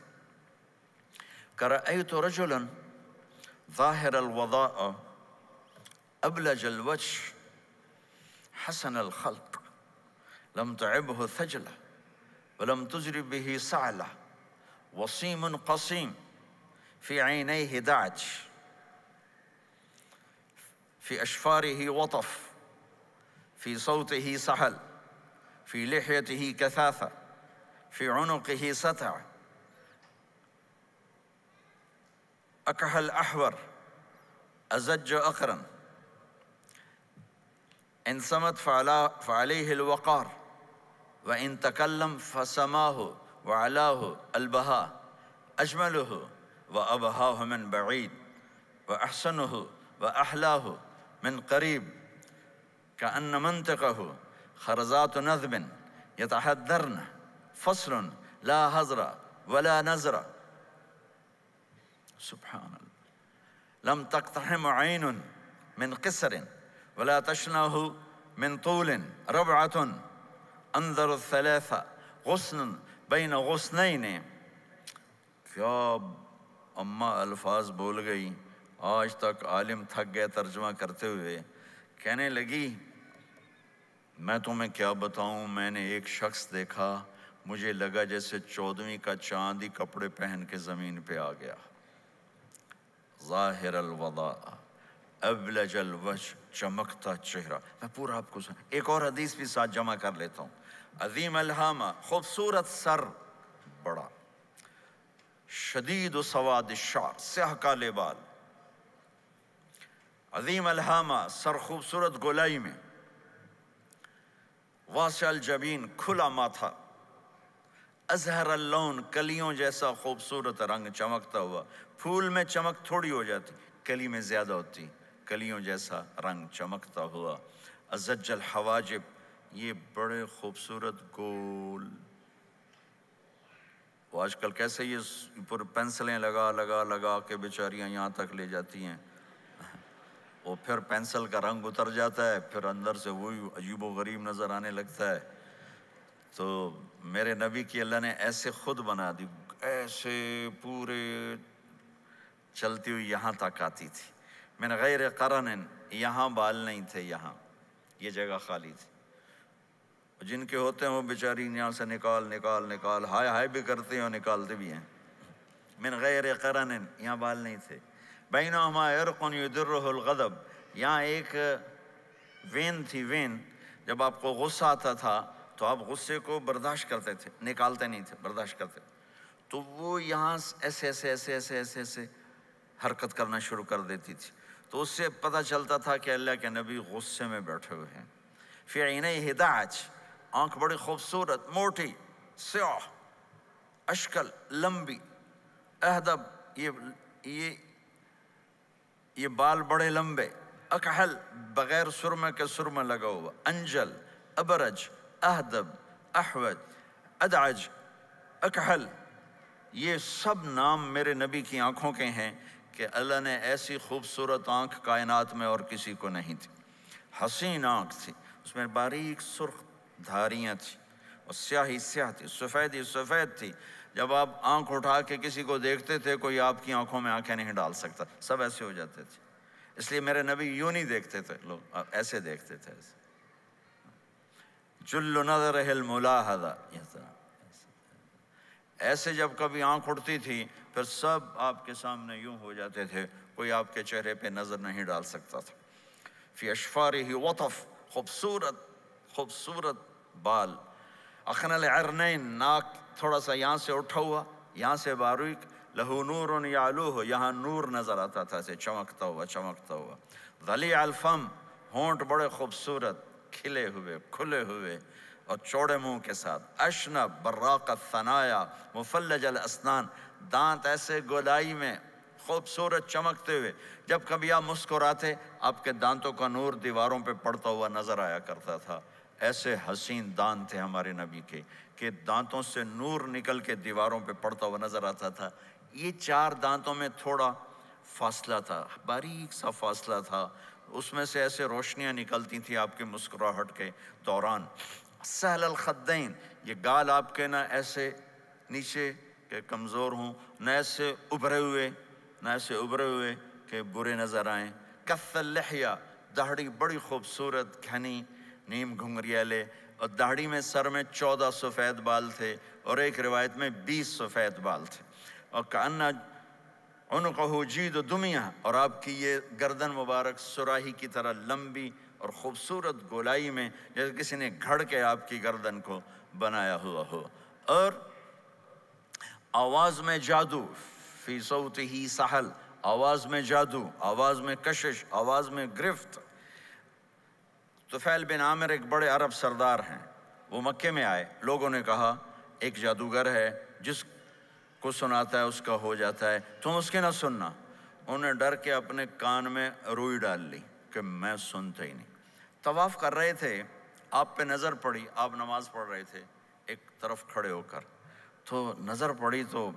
رأيت رجلا ظاهر الوضاء أبلج الوجه حسن الخلق لم تعبه ثجلة ولم تجر به سعلة وصيم قصيم في عينيه دعج في أشفاره وطف في صوته سحل في لحيته كثافة في عنقه ستع أكحل أحور أزج أقرن إن صمت فعليه الوقار وإن تكلم فسماه وعلاه البهاء أجمله وأبهاه من بعيد وأحسنه وأحلاه من قريب كأن منطقه خرزات نذب يتحدرن فصل لا هزر ولا نزر. سبحان الله. لم تقتحم عين من قصر ولا تشنه من طول ربعة انظر الثلاثة غصن بين غصنين. کیا اماں الفاظ بول گئی. آج تک عالم تھک گئے ترجمہ کرتے ہوئے. کہنے لگی میں تمہیں کیا بتاؤں، میں نے ایک شخص دیکھا، مجھے لگا جیسے 14ویں کا چاند ہی کپڑے پہن کے زمین پہ آ گیا. ظاہر الوضاء ابلج الوجه، چمکتا چہرہ. میں پورا آپ کو ایک اور حدیث بھی ساتھ جمع کر لیتا ہوں. عظیم الہامہ، خوبصورت سر، بڑا شدید سواد الشعر، سیاہ کالے بال. عظیم الہامہ، سر خوبصورت گولائی میں. واسع الجبین، کھلا ماتھا. ازہر اللون، کلیوں جیسا خوبصورت رنگ چمکتا ہوا. پھول میں چمک تھوڑی ہو جاتی، کلی میں زیادہ ہوتی. کلیوں جیسا رنگ چمکتا ہوا. ازج الحواجب، یہ بڑے خوبصورت گول. وہ آج کل کیسے یہ پر پینسلیں لگا کے بیچاریاں یہاں تک لے جاتی ہیں. وہ پھر پینسل کا رنگ اتر جاتا ہے، پھر اندر سے وہی عجیب و غریب نظر آنے لگتا ہے. تو میرے نبی کی اللہ نے ایسے خود بنا دی، ایسے پورے چلتی ہوئی یہاں تک آتی تھی. من غیر قرن، یہاں بال نہیں تھے، یہاں یہ جگہ خالی تھی. جن کے ہوتے ہیں وہ بیچاری یہاں سے نکال ہائے ہائے بھی کرتے ہیں اور نکالتے بھی ہیں. من غیر قرن، یہاں بال نہیں تھے. بینہما عرق یدرہ الغضب، یہاں ایک وین تھی. وین، جب آپ کو غصہ آتا تھا تو آپ غصے کو برداشت کرتے تھے، نکالتے نہیں تھے، برداشت کرتے. تو وہ یہاں ایسے حرکت کرنا شروع کر دیتی تھی. تو اس سے پتہ چلتا تھا کہ اللہ کے نبی غصے میں بیٹھے ہوئے ہیں. فی عینیہ دعج، آنکھ بڑی خوبصورت، موٹی، سیاہ، اشکل، لمبی. اہدب، یہ بال بڑے لمبے. اکحل، بغیر سرمے کے سرمہ لگا ہوا. انجل، ابرج، اہدب، احوج، ادعج، اکحل، یہ سب نام میرے نبی کی آنکھوں کے ہیں کہ اللہ نے ایسی خوبصورت آنکھ کائنات میں اور کسی کو نہیں تھی. حسین آنکھ تھی، اس میں باریک سرخ دھاریاں تھیں، اور سیاہی سیاہ تھی، سفیدی سفید تھی. جب آپ آنکھ اٹھا کے کسی کو دیکھتے تھے کوئی آپ کی آنکھوں میں آنکھیں نہیں ڈال سکتا، سب ایسے ہو جاتے تھے. اس لیے میرے نبی یوں نہیں دیکھتے تھے، لوگ ایسے دیکھتے تھے. جل نظرہ الملاحظہ، ایسے جب کبھی آنکھ اٹھتی تھی پھر سب آپ کے سامنے یوں ہو جاتے تھے، کوئی آپ کے چہرے پہ نظر نہیں ڈال سکتا تھا. فی اشفارہ وطف، خوبصورت بال. اخن العرنین، ناک تھوڑا سا یہاں سے اٹھا ہوا، یہاں سے باریک. لہو نور یعلوہ، یہاں نور نظر آتا تھا، اسے چمکتا ہوا. ضلیع الفم، ہونٹ بڑے خوبصورت، کھلے ہوئے اور چوڑے منہ کے ساتھ. اشنب براق الثنایا مفلج الاسنان، دانت ایسے گولائی میں خوبصورت چمکتے ہوئے. جب کبھی آپ مسکراتے آپ کے دانتوں کا نور دیواروں پہ پڑتا ہوا نظر آیا کرتا تھا. ایسے حسین دانت تھے ہمارے نبی کے کہ دانتوں سے نور نکل کے دیواروں پہ پڑتا ہوا نظر آتا تھا. یہ 4 دانتوں میں تھوڑا فاصلہ تھا، باریک سا فاصلہ تھا، اس میں سے ایسے روشنیاں نکلتی تھیں آپ کی مسکراہٹ کے دوران۔ سہل الخدین، یہ گال آپ کے نہ ایسے نیچے کہ کمزور ہوں، نہ ایسے ابھرے ہوئے کہ برے نظر آئیں۔ کث اللحیہ، داڑھی بڑی خوبصورت گھنی نیم گھنگریالے، اور داڑھی میں سر میں 14 سفید بال تھے، اور ایک روایت میں 20 سفید بال تھے۔ اور کأن عنقہ جید دمیہ، اور آپ کی یہ گردن مبارک سراہی کی طرح لمبی اور خوبصورت گولائی میں، جیسے کسی نے گھڑ کے آپ کی گردن کو بنایا ہوا ہو۔ اور آواز میں جادو، فی صوتہ سحل، آواز میں جادو، آواز میں کشش، آواز میں گرفت۔ طفیل بن عامر ایک بڑے عرب سردار ہیں، وہ مکے میں آئے، لوگوں نے کہا ایک جادوگر ہے جس کو سناتا ہے اس کا ہو جاتا ہے، تم اس کے نہ سننا۔ انہیں ڈر کے اپنے کان میں روئی ڈال لی کہ میں سنتا ہی نہیں۔ طواف کر رہے تھے، آپ پہ نظر پڑی، آپ نماز پڑھ رہے تھے ایک طرف کھڑے ہو کر، تو نظر پڑی تو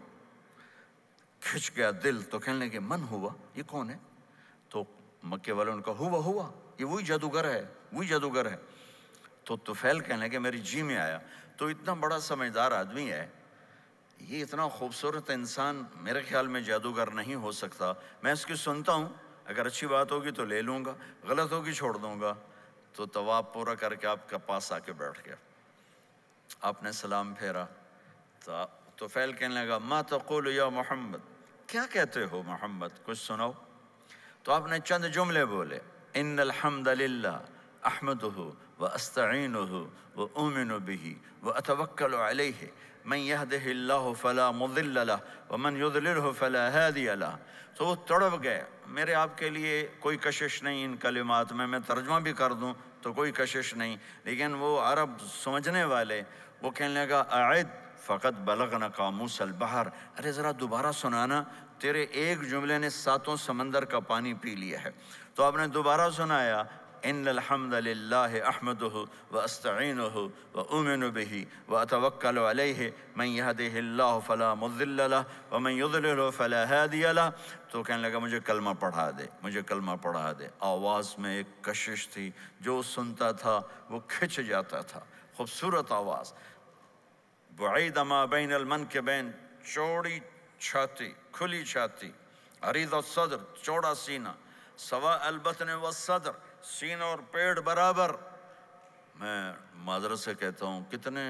کھچ گیا دل، تو کہنے لگے من ہوا، یہ کون ہے؟ تو مکے والوں نے کہا ہوا، یہ وہی جادوگر ہے۔ تو طفیل کہنے لگے میری جی میں آیا، تو اتنا بڑا سمجھدار آدمی ہے، یہ اتنا خوبصورت انسان میرے خیال میں جادوگر نہیں ہو سکتا، میں اس کی سنتا ہوں، اگر اچھی بات ہوگی تو لے لوں گا، غلط ہوگی چھوڑ دوں گا۔ تو طواف پورا کر کے آپ کے پاس آ کے بیٹھ گیا، آپ نے سلام پھیرا، تو طفیل کہنے لگا ما تقول یا محمد، کیا کہتے ہو محمد، کچھ سناؤ۔ تو آپ نے چند جملے بولے، ان الحمد للہ احمدہ واستعینہ واؤمن بہ واتوکل علیہ من یہدہ اللہ فلا مضل لہ ومن یضللہ فلا ہادی لہ۔ تو وہ تڑپ گئے، میرے آپ کے لیے کوئی کشش نہیں ان کلمات میں ترجمہ بھی کر دوں تو کوئی کشش نہیں، لیکن وہ عرب سمجھنے والے، وہ کہنے لگا اعد فقط بلغنا قاموس البحر، ارے ذرا دوبارہ سنانا، تیرے ایک جملے نے 7 سمندر کا پانی پی لیا ہے۔ تو آپ نے دوبارہ سنایا، ان الحمد للہ احمدہ واستعینہ واؤمن بہ واتوکل علیہ من یہدہ اللہ فلا مضل لہ ومن یضللہ فلا ہادی لہ۔ تو کہنے لگا مجھے کلمہ پڑھا دے، آواز میں ایک کشش تھی، جو سنتا تھا وہ کھچ جاتا تھا، خوبصورت آواز۔ بعید ما بین المنکبین، چوڑی چھاتی، کھلی چھاتی، عریض الصدر، چوڑا سینہ، سواء البطن والصدر، سینہ اور پیٹ برابر۔ میں معذرت سے کہتا ہوں، کتنے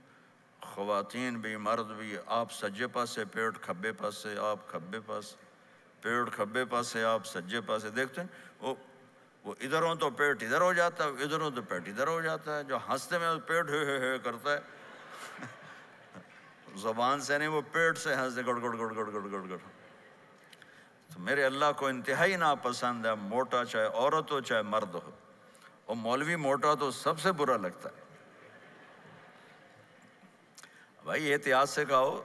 خواتین بھی مرد بھی، آپ سجے پاسے پیٹ کھبے پاسے، آپ کھبے پاسے پیٹ کھبے پاسے، آپ سجے پاسے، دیکھتے ہیں وہ ادھر ہوں تو پیٹ ادھر ہو جاتا ہے، ادھر ہوں تو پیٹ ادھر ہو جاتا ہے، جو ہنستے میں پیٹ ہے کرتا ہے، زبان سے نہیں، وہ پیٹ سے ہنستے گڑ گڑ گڑ گڑ گڑ گڑ گڑ۔ تو میرے اللہ کو انتہائی ناپسند ہے، موٹا چاہے عورت ہو چاہے مرد ہو، اور مولوی موٹا تو سب سے برا لگتا ہے۔ بھائی احتیاط سے کھاؤ،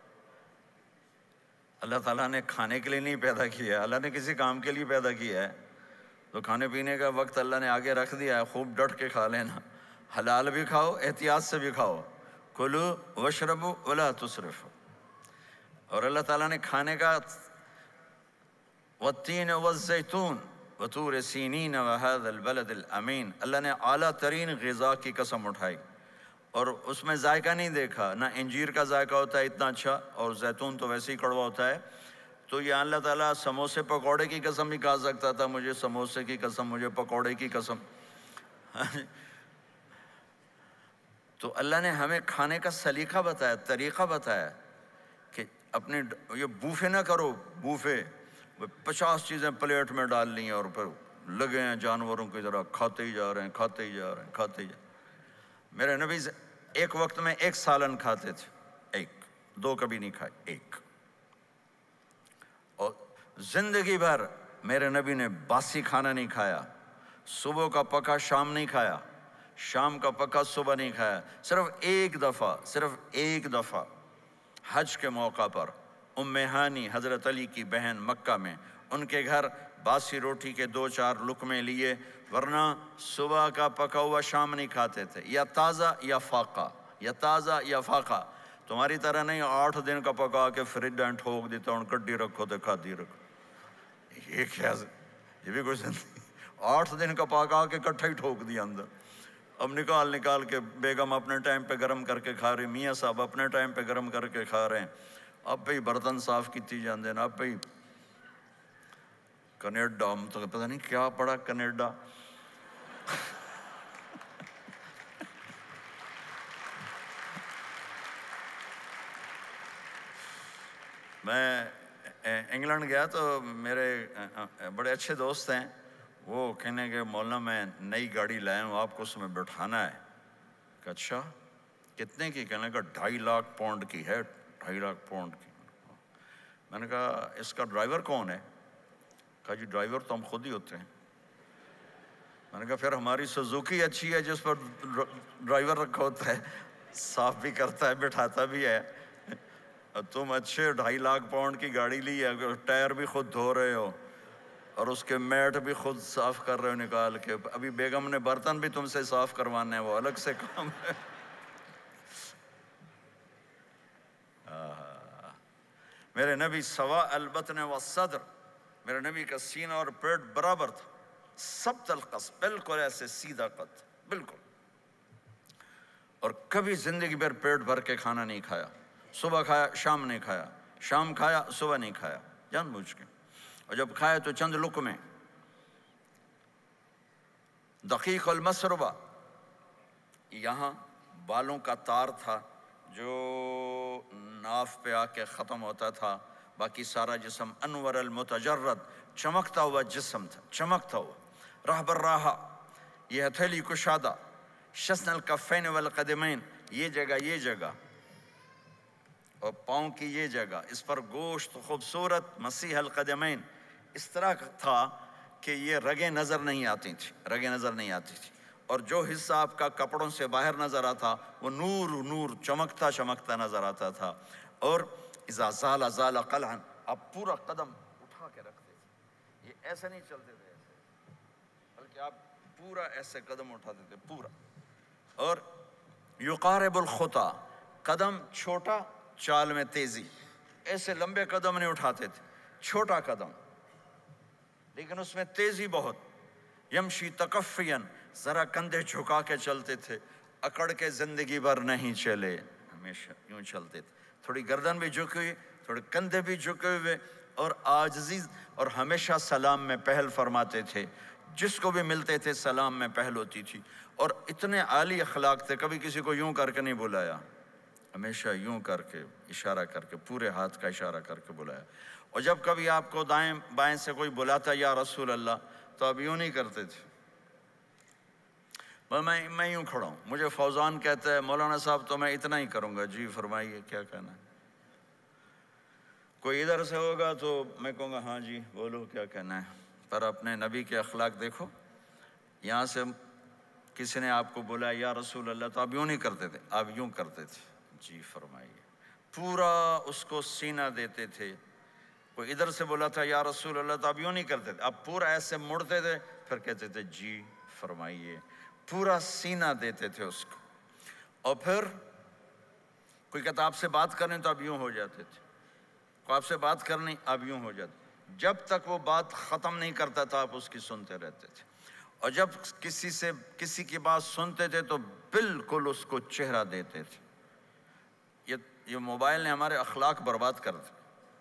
اللہ تعالیٰ نے کھانے کے لیے نہیں پیدا کیا ہے، اللہ نے کسی کام کے لیے پیدا کیا ہے، تو کھانے پینے کا وقت اللہ نے آگے رکھ دیا ہے، خوب ڈٹ کے کھا لینا، حلال بھی کھاؤ احتیاط سے بھی کھاؤ، کلوا واشربوا ولا تسرفوا۔ اور اللہ تعالیٰ نے کھانے کا والتین والزیتون وطور سینین وہذا البلد الامین، اللہ نے اعلیٰ ترین غذا کی قسم اٹھائی، اور اس میں ذائقہ نہیں دیکھا، نہ انجیر کا ذائقہ ہوتا ہے اتنا اچھا، اور زیتون تو ویسے ہی کڑوا ہوتا ہے، تو یہ اللہ تعالیٰ سموسے پکوڑے کی قسم بھی کھا سکتا تھا، مجھے سموسے کی قسم، مجھے پکوڑے کی قسم۔ تو اللہ نے ہمیں کھانے کا سلیقہ بتایا، طریقہ بتایا کہ اپنے یہ بوفے نہ کرو، بوفے 50 چیزیں پلیٹ میں ڈال لی ہیں اور پھر لگے ہیں جانوروں کی طرح کھاتے ہی جا رہے ہیں۔ میرے نبی ایک وقت میں 1 سالن کھاتے تھے، 2 کبھی نہیں کھائے، 1۔ اور زندگی بھر میرے نبی نے باسی کھانا نہیں کھایا، صبح کا پکا شام نہیں کھایا، شام کا پکا صبح نہیں کھایا، صرف ایک دفعہ حج کے موقع پر ام ہانی حضرت علی کی بہن مکہ میں، ان کے گھر باسی روٹی کے 2-4 لقمے لیے، ورنہ صبح کا پکا ہوا شام نہیں کھاتے تھے، یا تازہ یا فاقہ، تمہاری طرح نہیں 8 دن کا پکا کے فریج ٹھوک دیتا ہوں، کڈی رکھو تو کھاتی رکھو۔ یہ کیا، یہ بھی کوئی زندگی؟ 8 دن کا پاکا کے اکٹھا ہی ٹھوک دیا اندر. اب نکال کے بیگم اپنے ٹائم پہ گرم کر کے کھا رہی، میاں صاحب اپنے ٹائم پہ گرم کر کے کھا رہے ہیں. اب بھئی برتن صاف کیتی جاندے نا. اب بھئی کینیڈا، تو پتہ نہیں کیا پڑا کینیڈا. میں انگلینڈ گیا تو میرے بڑے اچھے دوست ہیں، وہ کہنے کہ مولانا میں نئی گاڑی لایا ہوں، آپ کو اس میں بٹھانا ہے. کہ اچھا کتنے کی؟ کہنے کا 2.5 لاکھ پاؤنڈ کی ہے. 2.5 لاکھ پاؤنڈ کی. میں نے کہا اس کا ڈرائیور کون ہے؟ کہا جی ڈرائیور تو ہم خود ہی ہوتے ہیں. میں نے کہا پھر ہماری سوزوکی اچھی ہے جس پر ڈرائیور رکھا ہوتا ہے، صاف بھی کرتا ہے بٹھاتا بھی ہے. تم اچھے 2.5 لاکھ پاؤنڈ کی گاڑی لی ہے، ٹائر بھی خود دھو رہے ہو اور اس کے میٹ بھی خود صاف کر رہے ہو نکال کے. ابھی بیگم نے برتن بھی تم سے صاف کروانے ہیں، وہ الگ سے کام ہے. میرے نبی سوا البطن والصدر، میرے نبی کا سینہ اور پیٹ برابر تھا. سبت القص، بالکل ایسے سیدھا قد، بالکل. اور کبھی زندگی بھر پیٹ بھر کے کھانا نہیں کھایا. صبح کھایا شام نہیں کھایا، شام کھایا صبح نہیں کھایا، جان بوجھ کے. اور جب کھایا تو چند لقمے. دقیق المسربہ، یہاں بالوں کا تار تھا جو ناف پہ آ کے ختم ہوتا تھا، باقی سارا جسم انور المتجرد، چمکتا ہوا جسم تھا، چمکتا ہوا. راہ بر راہا، یہ ہتھیلی کشادہ. شسن الکفین والقدمین، یہ جگہ اور پاؤں کی یہ جگہ، اس پر گوشت خوبصورت. مسیح القدمین، اس طرح تھا کہ یہ رگیں نظر نہیں آتی تھی. اور جو حصہ آپ کا کپڑوں سے باہر نظر آتا وہ نور چمکتا نظر آتا تھا. اور اذا زال قلعا، آپ پورا قدم اٹھا کے رکھتے تھے. یہ ایسے نہیں چلتے تھے ایسے، بلکہ آپ پورا ایسے قدم اٹھاتے تھے پورا. اور یقارب الخطا، قدم چھوٹا چال میں تیزی. ایسے لمبے قدم نہیں اٹھاتے تھے، چھوٹا قدم لیکن اس میں تیزی بہت. یمشی تکفین، ذرا کندھے جھکا کے چلتے تھے، اکڑ کے زندگی بھر نہیں چلے، ہمیشہ یوں چلتے تھے. تھوڑی گردن بھی جھکی ہوئی، تھوڑے کندھے بھی جھکے ہوئے، اور عاجزی. اور ہمیشہ سلام میں پہل فرماتے تھے، جس کو بھی ملتے تھے سلام میں پہل ہوتی تھی. اور اتنے عالی اخلاق تھے، کبھی کسی کو یوں کر کے نہیں بلایا، ہمیشہ یوں کر کے اشارہ کر کے، پورے ہاتھ کا اشارہ کر کے بلایا. اور جب کبھی آپ کو دائیں بائیں سے کوئی بلاتا یا رسول اللہ، تو آپ یوں نہیں کرتے تھے. میں یوں کھڑا ہوں، مجھے فوزان کہتا ہے مولانا صاحب تو میں اتنا ہی کروں گا. جی فرمائیے کیا کہنا ہے. کوئی ادھر سے ہوگا تو میں کہوں گا ہاں جی بولو کیا کہنا ہے. پر اپنے نبی کے اخلاق دیکھو. یہاں سے کسی نے آپ کو بولا یا رسول اللہ تو آپ یوں نہیں کرتے تھے، آپ یوں کرتے تھے. جی فرمائیے. پورا اس کو سینہ دیتے تھے. کوئی ادھر سے بولا تھا یا رسول اللہ تو آپ یوں نہیں کرتے تھے، آپ پورا ایسے مڑتے تھے، پھر کہتے تھے جی فرمائیے. پورا سینہ دیتے تھے اس کو. اور پھر کوئی کہتا آپ سے بات کریں تو آپ یوں ہو جاتے تھے، کوئی آپ سے بات کرنی آپ یوں ہو جاتے. جب تک وہ بات ختم نہیں کرتا تھا آپ اس کی سنتے رہتے تھے. اور جب کسی کی بات سنتے تھے تو بالکل اس کو چہرہ دیتے تھے. یہ موبائل نے ہمارے اخلاق برباد کر دیے.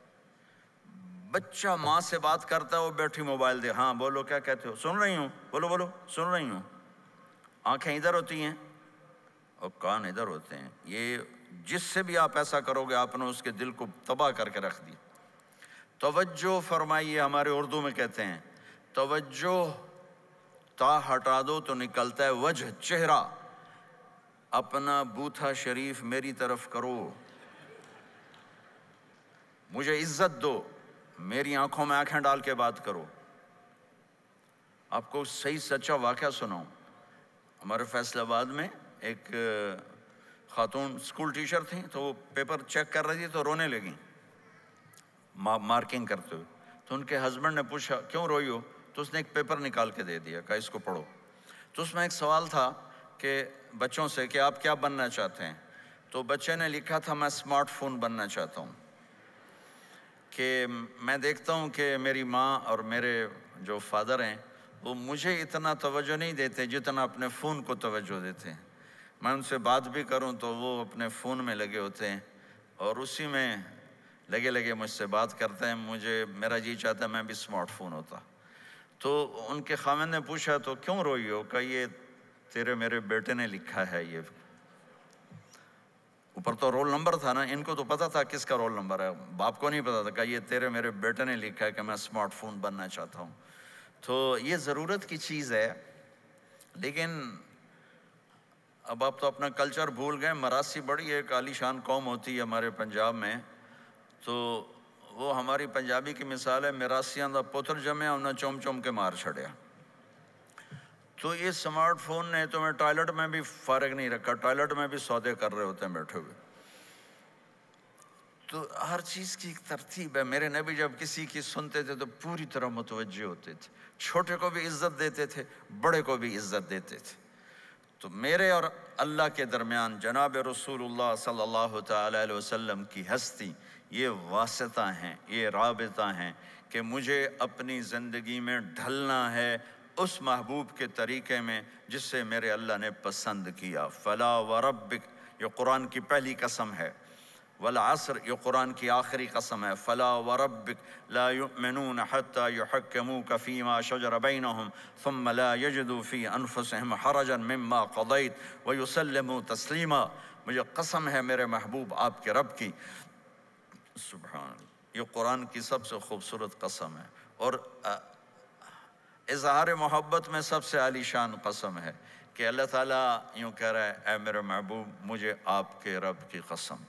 بچہ ماں سے بات کرتا ہے، وہ بیٹھی موبائل دے، ہاں بولو کیا کہتے ہو، سن رہی ہوں، بولو سن رہی ہوں. آنکھیں ادھر ہوتی ہیں اور کان ادھر ہوتے ہیں. یہ جس سے بھی آپ ایسا کرو گے آپ نے اس کے دل کو تباہ کر کے رکھ دی. توجہ فرمائیے، ہمارے اردو میں کہتے ہیں توجہ، تا ہٹا دو تو نکلتا ہے وجہ، چہرہ. اپنا بوتھا شریف میری طرف کرو، مجھے عزت دو، میری آنکھوں میں آنکھیں ڈال کے بات کرو. آپ کو صحیح سچا واقعہ سناؤں. ہمارے فیصل آباد میں ایک خاتون اسکول ٹیچر تھیں، تو وہ پیپر چیک کر رہی تھی تو رونے لگیں مارکنگ کرتے ہوئے. تو ان کے ہسبینڈ نے پوچھا کیوں روئی ہو، تو اس نے ایک پیپر نکال کے دے دیا، کہا اس کو پڑھو. تو اس میں ایک سوال تھا کہ بچوں سے کہ آپ کیا بننا چاہتے ہیں. تو بچے نے لکھا تھا میں اسمارٹ فون بننا چاہتا ہوں. کہ کہ میں دیکھتا ہوں کہ میری ماں اور میرے جو فادر ہیں وہ مجھے اتنا توجہ نہیں دیتے جتنا اپنے فون کو توجہ دیتے ہیں۔ میں ان سے بات بھی کروں تو وہ اپنے فون میں لگے ہوتے ہیں اور اسی میں لگے مجھ سے بات کرتے ہیں۔ میرا جی چاہتا ہے میں بھی اسمارٹ فون ہوتا۔ تو ان کے خاوند نے پوچھا تو کیوں روئی ہو؟ کہ یہ تیرے میرے بیٹے نے لکھا ہے، یہ اوپر تو رول نمبر تھا نا، ان کو تو پتا تھا کس کا رول نمبر ہے، باپ کو نہیں پتا تھا کہ یہ تیرے میرے بیٹے نے لکھا ہے کہ میں اسمارٹ فون بننا چاہتا ہوں۔ تو یہ ضرورت کی چیز ہے، لیکن اب آپ تو اپنا کلچر بھول گئے۔ مراسی بڑی ایک عالی شان قوم ہوتی ہے ہمارے پنجاب میں، تو وہ ہماری پنجابی کی مثال ہے، مراسیاں دا پتر جمع انہیں چوم چوم کے مار چھڑیا۔ تو یہ سمارٹ فون نے تو میں ٹوائلٹ میں بھی فارغ نہیں رکھا، ٹوائلٹ میں بھی سودے کر رہے ہوتے ہیں بیٹھے ہوئے۔ تو ہر چیز کی ایک ترتیب ہے۔ میرے نبی جب کسی کی سنتے تھے تو پوری طرح متوجہ ہوتے تھے، چھوٹے کو بھی عزت دیتے تھے، بڑے کو بھی عزت دیتے تھے۔ تو میرے اور اللہ کے درمیان جناب رسول اللہ صلی اللہ تعالیٰ علیہ وسلم کی ہستی، یہ واسطہ ہیں، یہ رابطہ ہیں کہ مجھے اپنی زندگی میں ڈھلنا ہے اس محبوب کے طریقے میں جس سے میرے اللہ نے پسند کیا۔ فلا وربک، یہ قرآن کی پہلی قسم ہے، والعصر، یہ قرآن کی آخری قسم ہے۔ فلا وربک لا یؤمنون حتی یحکموک فیما شجر بینہم ثم لا یجدوا فی انفسہم حرجا مما قضیت ویسلموا تسلیما۔ مجھے قسم ہے میرے محبوب آپ کے رب کی، سبحان اللہ، یہ قرآن کی سب سے خوبصورت قسم ہے اور اظہار محبت میں سب سے عالی شان قسم ہے کہ اللہ تعالیٰ یوں کہہ رہا ہے، اے میرے محبوب مجھے آپ کے رب کی قسم۔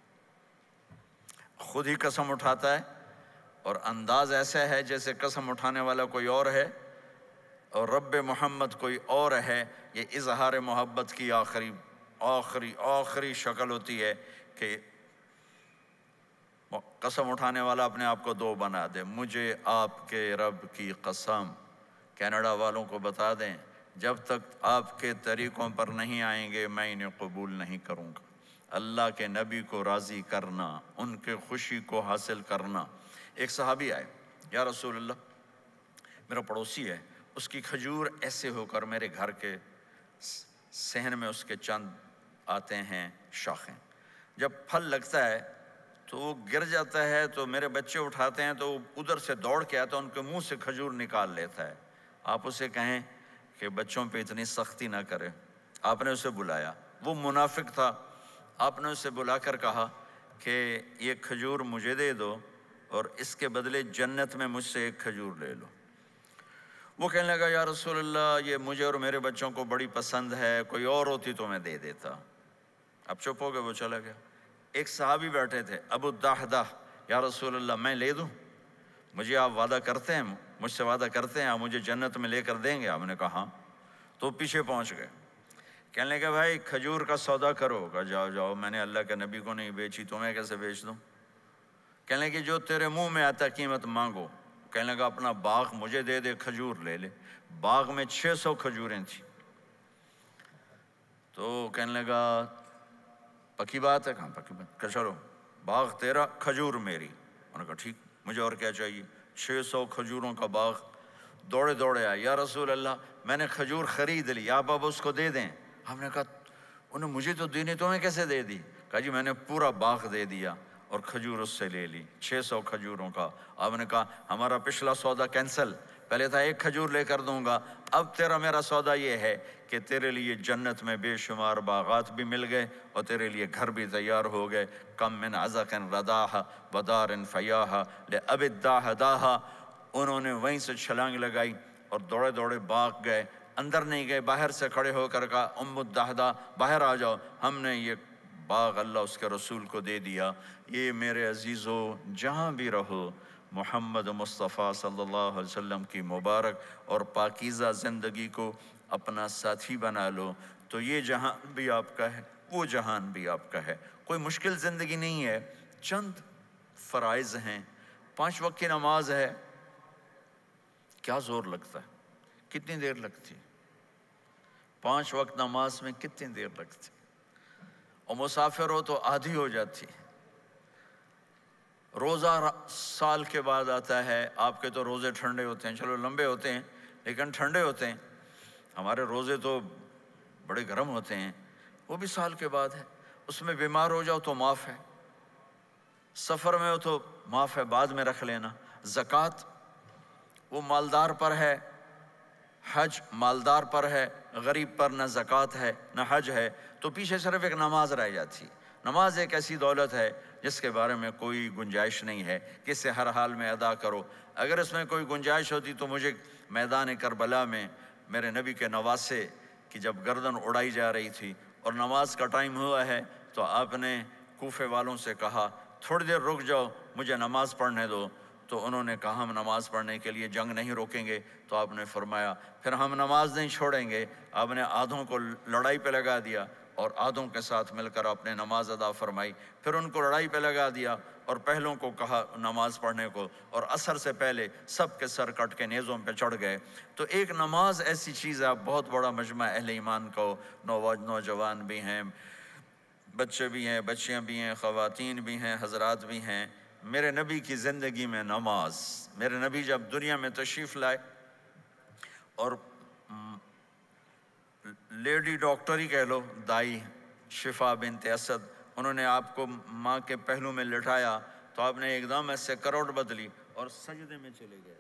خود ہی قسم اٹھاتا ہے اور انداز ایسا ہے جیسے قسم اٹھانے والا کوئی اور ہے اور رب محمد کوئی اور ہے۔ یہ اظہار محبت کی آخری شکل ہوتی ہے کہ قسم اٹھانے والا اپنے آپ کو دو بنا دے۔ مجھے آپ کے رب کی قسم۔ کینیڈا والوں کو بتا دیں، جب تک آپ کے طریقوں پر نہیں آئیں گے میں انہیں قبول نہیں کروں گا۔ اللہ کے نبی کو راضی کرنا، ان کے خوشی کو حاصل کرنا۔ ایک صحابی آئے، یا رسول اللہ، میرا پڑوسی ہے، اس کی کھجور ایسے ہو کر میرے گھر کے صحن میں اس کے چند آتے ہیں شاخیں، جب پھل لگتا ہے تو وہ گر جاتا ہے تو میرے بچے اٹھاتے ہیں تو وہ ادھر سے دوڑ کے آتا ہے، ان کے منہ سے کھجور نکال لیتا ہے۔ آپ اسے کہیں کہ بچوں پہ اتنی سختی نہ کرے۔ آپ نے اسے بلایا، وہ منافق تھا، آپ نے اسے بلا کر کہا کہ یہ کھجور مجھے دے دو اور اس کے بدلے جنت میں مجھ سے ایک کھجور لے لو۔ وہ کہنے لگا، یا رسول اللہ یہ مجھے اور میرے بچوں کو بڑی پسند ہے، کوئی اور ہوتی تو میں دے دیتا۔ اب چپ ہو گئے، وہ چلا گیا۔ ایک صحابی بیٹھے تھے، ابو الدحدہ، یا رسول اللہ میں لے دوں؟ مجھے آپ وعدہ کرتے ہیں، مجھ سے وعدہ کرتے ہیں آپ مجھے جنت میں لے کر دیں گے؟ آپ نے کہا ہاں۔ تو پیچھے پہنچ گئے، کہنے لگا بھائی کھجور کا سودا کرو۔ کہا جاؤ جاؤ، میں نے اللہ کے نبی کو نہیں بیچی، تمہیں کیسے بیچ دوں؟ کہنے لگے جو تیرے منہ میں آتا قیمت مانگو۔ کہنے لگا اپنا باغ مجھے دے دے، کھجور لے لے۔ باغ میں 600 کھجوریں تھیں۔ تو کہنے لگا پکی بات ہے؟ کہاں پکی بات؟ کہ چلو باغ تیرا، کھجور میری۔ انہوں نے کہا ٹھیک، مجھے اور کیا چاہیے؟ 600 کھجوروں کا باغ۔ دوڑے دوڑے آئے، یا رسول اللہ میں نے کھجور خرید لی، آپ اب اس کو دے دیں۔ ہم نے کہا انہیں مجھے تو دینی، تمہیں کیسے دے دی؟ کہا جی میں نے پورا باغ دے دیا اور کھجور اس سے لے لی، 600 کھجوروں کا۔ آپ نے کہا ہمارا پچھلا سودا کینسل، پہلے تھا ایک کھجور لے کر دوں گا، اب تیرا میرا سودا یہ ہے کہ تیرے لیے جنت میں بے شمار باغات بھی مل گئے اور تیرے لیے گھر بھی تیار ہو گئے۔ کم من عزق رداہ ودار فیاہ لأب الداہداہ۔ انہوں نے وہیں سے چھلانگ لگائی اور دوڑے دوڑے باغ گئے، اندر نہیں گئے، باہر سے کھڑے ہو کر کہا ام الدحدہ باہر آ جاؤ، ہم نے یہ باغ اللہ اس کے رسول کو دے دیا۔ یہ میرے عزیزو جہاں بھی رہو محمد مصطفیٰ صلی اللہ علیہ وسلم کی مبارک اور پاکیزہ زندگی کو اپنا ساتھی بنا لو، تو یہ جہان بھی آپ کا ہے، وہ جہان بھی آپ کا ہے۔ کوئی مشکل زندگی نہیں ہے، چند فرائض ہیں، 5 وقت کی نماز ہے، کیا زور لگتا ہے، کتنی دیر لگتی ہے؟ 5 وقت نماز میں کتنی دیر لگتی؟ اور مسافر ہو تو آدھی ہو جاتی۔ روزہ سال کے بعد آتا ہے، آپ کے تو روزے ٹھنڈے ہوتے ہیں، چلو لمبے ہوتے ہیں لیکن ٹھنڈے ہوتے ہیں، ہمارے روزے تو بڑے گرم ہوتے ہیں، وہ بھی سال کے بعد ہے۔ اس میں بیمار ہو جاؤ تو معاف ہے، سفر میں ہو تو معاف ہے، بعد میں رکھ لینا۔ زکوٰۃ وہ مالدار پر ہے، حج مالدار پر ہے، غریب پر نہ زکوٰۃ ہے نہ حج ہے، تو پیچھے صرف ایک نماز رہ جاتی۔ نماز ایک ایسی دولت ہے جس کے بارے میں کوئی گنجائش نہیں ہے کہ اسے ہر حال میں ادا کرو۔ اگر اس میں کوئی گنجائش ہوتی تو مجھے میدان کربلا میں میرے نبی کے نواسے کی جب گردن اڑائی جا رہی تھی اور نماز کا ٹائم ہوا ہے تو آپ نے کوفے والوں سے کہا تھوڑی دیر رک جاؤ، مجھے نماز پڑھنے دو، تو انہوں نے کہا ہم نماز پڑھنے کے لیے جنگ نہیں روکیں گے، تو آپ نے فرمایا پھر ہم نماز نہیں چھوڑیں گے۔ آپ نے آدھوں کو لڑائی پہ لگا دیا اور آدھوں کے ساتھ مل کر آپ نے نماز ادا فرمائی، پھر ان کو لڑائی پہ لگا دیا اور پہلوں کو کہا نماز پڑھنے کو، اور عصر سے پہلے سب کے سر کٹ کے نیزوں پہ چڑھ گئے۔ تو ایک نماز ایسی چیز ہے، بہت بڑا مجمع اہل ایمان کو، نوجوان بھی ہیں، بچے بھی ہیں، بچیاں بھی ہیں، خواتین بھی ہیں، حضرات بھی ہیں۔ میرے نبی کی زندگی میں نماز، میرے نبی جب دنیا میں تشریف لائے اور لیڈی ڈاکٹر ہی کہہ لو، دائی شفا بنت اسد، انہوں نے آپ کو ماں کے پہلو میں لٹایا تو آپ نے ایک دم ایسے کروٹ بدلی اور سجدے میں چلے گئے،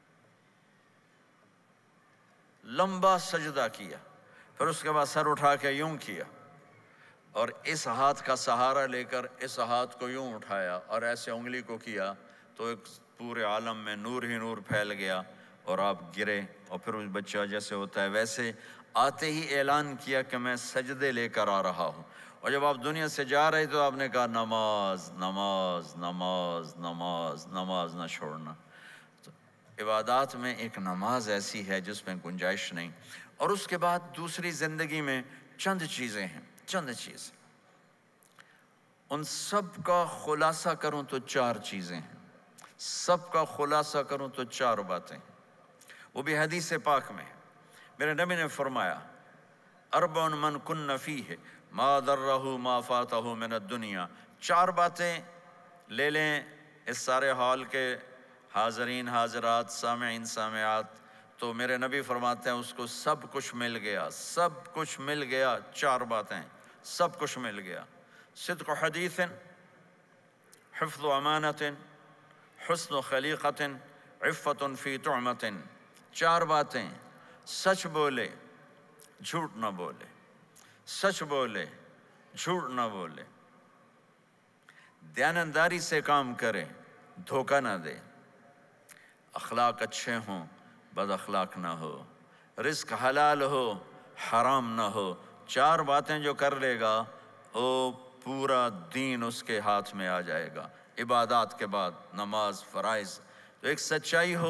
لمبا سجدہ کیا، پھر اس کے بعد سر اٹھا کے یوں کیا اور اس ہاتھ کا سہارا لے کر اس ہاتھ کو یوں اٹھایا اور ایسے انگلی کو کیا تو ایک پورے عالم میں نور ہی نور پھیل گیا اور آپ گرے، اور پھر اس بچہ جیسے ہوتا ہے ویسے آتے ہی اعلان کیا کہ میں سجدے لے کر آ رہا ہوں، اور جب آپ دنیا سے جا رہے تو آپ نے کہا نماز نماز نماز نماز نماز نہ چھوڑنا۔ تو عبادات میں ایک نماز ایسی ہے جس میں گنجائش نہیں۔ اور اس کے بعد دوسری زندگی میں چند چیزیں ہیں، چند چیزیں، ان سب کا خلاصہ کروں تو چار چیزیں ہیں، سب کا خلاصہ کروں تو چار باتیں، وہ بھی حدیث پاک میں۔ میرے نبی نے فرمایا اربع من کن فیہ ما ضرہ ما فاتہ من الدنیا، چار باتیں لے لیں اس سارے ہال کے حاضرین حاضرات سامعین سامعات، تو میرے نبی فرماتے ہیں اس کو سب کچھ مل گیا، سب کچھ مل گیا، چار باتیں سب کچھ مل گیا۔ صدق حدیث، حفظ امانت، حسن خلیقت، عفت فی طعمت، چار باتیں، سچ بولے جھوٹ نہ بولے، سچ بولے جھوٹ نہ بولے، دیانتداری سے کام کرے، دھوکہ نہ دے، اخلاق اچھے ہوں بد اخلاق نہ ہو، رزق حلال ہو حرام نہ ہو، چار باتیں جو کر لے گا وہ پورا دین اس کے ہاتھ میں آ جائے گا۔ عبادات کے بعد نماز فرائض، تو ایک سچائی ہو،